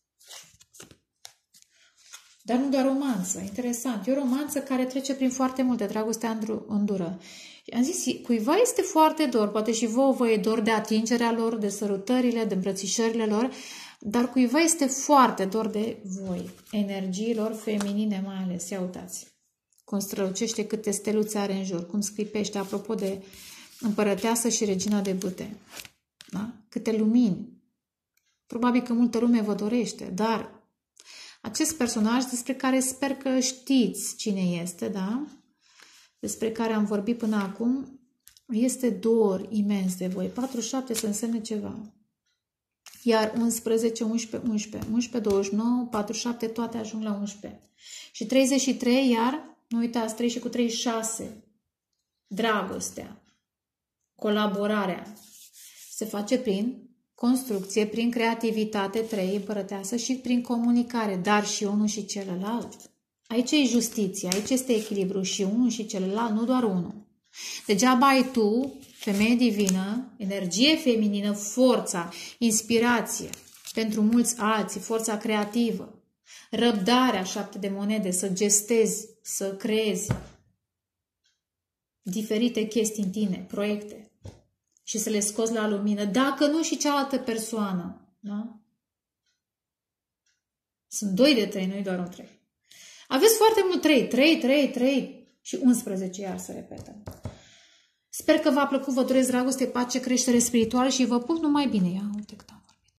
Dar nu doar romanță, interesant. E o romanță care trece prin foarte multe, dragostea îndură. Am zis, cuiva este foarte dor, poate și vouă vă e dor de atingerea lor, de sărutările, de îmbrățișările lor, dar cuiva este foarte dor de voi, energiilor feminine mai ales. Ia uitați cum strălucește, câte steluțe are în jur, cum scripește, apropo de împărăteasă și regina de bâte. Da? Câte lumini. Probabil că multă lume vă dorește, dar acest personaj despre care sper că știți cine este, da? Despre care am vorbit până acum, este dor imens de voi. patruzeci și șapte să însemne ceva. Iar unsprezece, unsprezece, unsprezece, unsprezece, douăzeci și nouă, patruzeci și șapte, toate ajung la unsprezece. Și treizeci și trei, iar, nu uitați, trei și cu trei, șase. Dragostea, colaborarea, se face prin construcție, prin creativitate, trei, împărăteasă și prin comunicare, dar și unul și celălalt. Aici e justiție, aici este echilibru și unul și celălalt, nu doar unul. Degeaba ai tu, femeie divină, energie feminină, forța, inspirație, pentru mulți alții, forța creativă, răbdarea, șapte de monede, să gestezi, să creezi diferite chestii în tine, proiecte și să le scoți la lumină, dacă nu și cealaltă persoană. Da? Sunt doi de trei, nu-i doar un trei. Aveți foarte mult trei, trei, trei, trei și unsprezece, iar să repetăm. Sper că v-a plăcut, vă doresc dragoste, pace, creștere spirituală și vă pup numai bine. Ia uite cât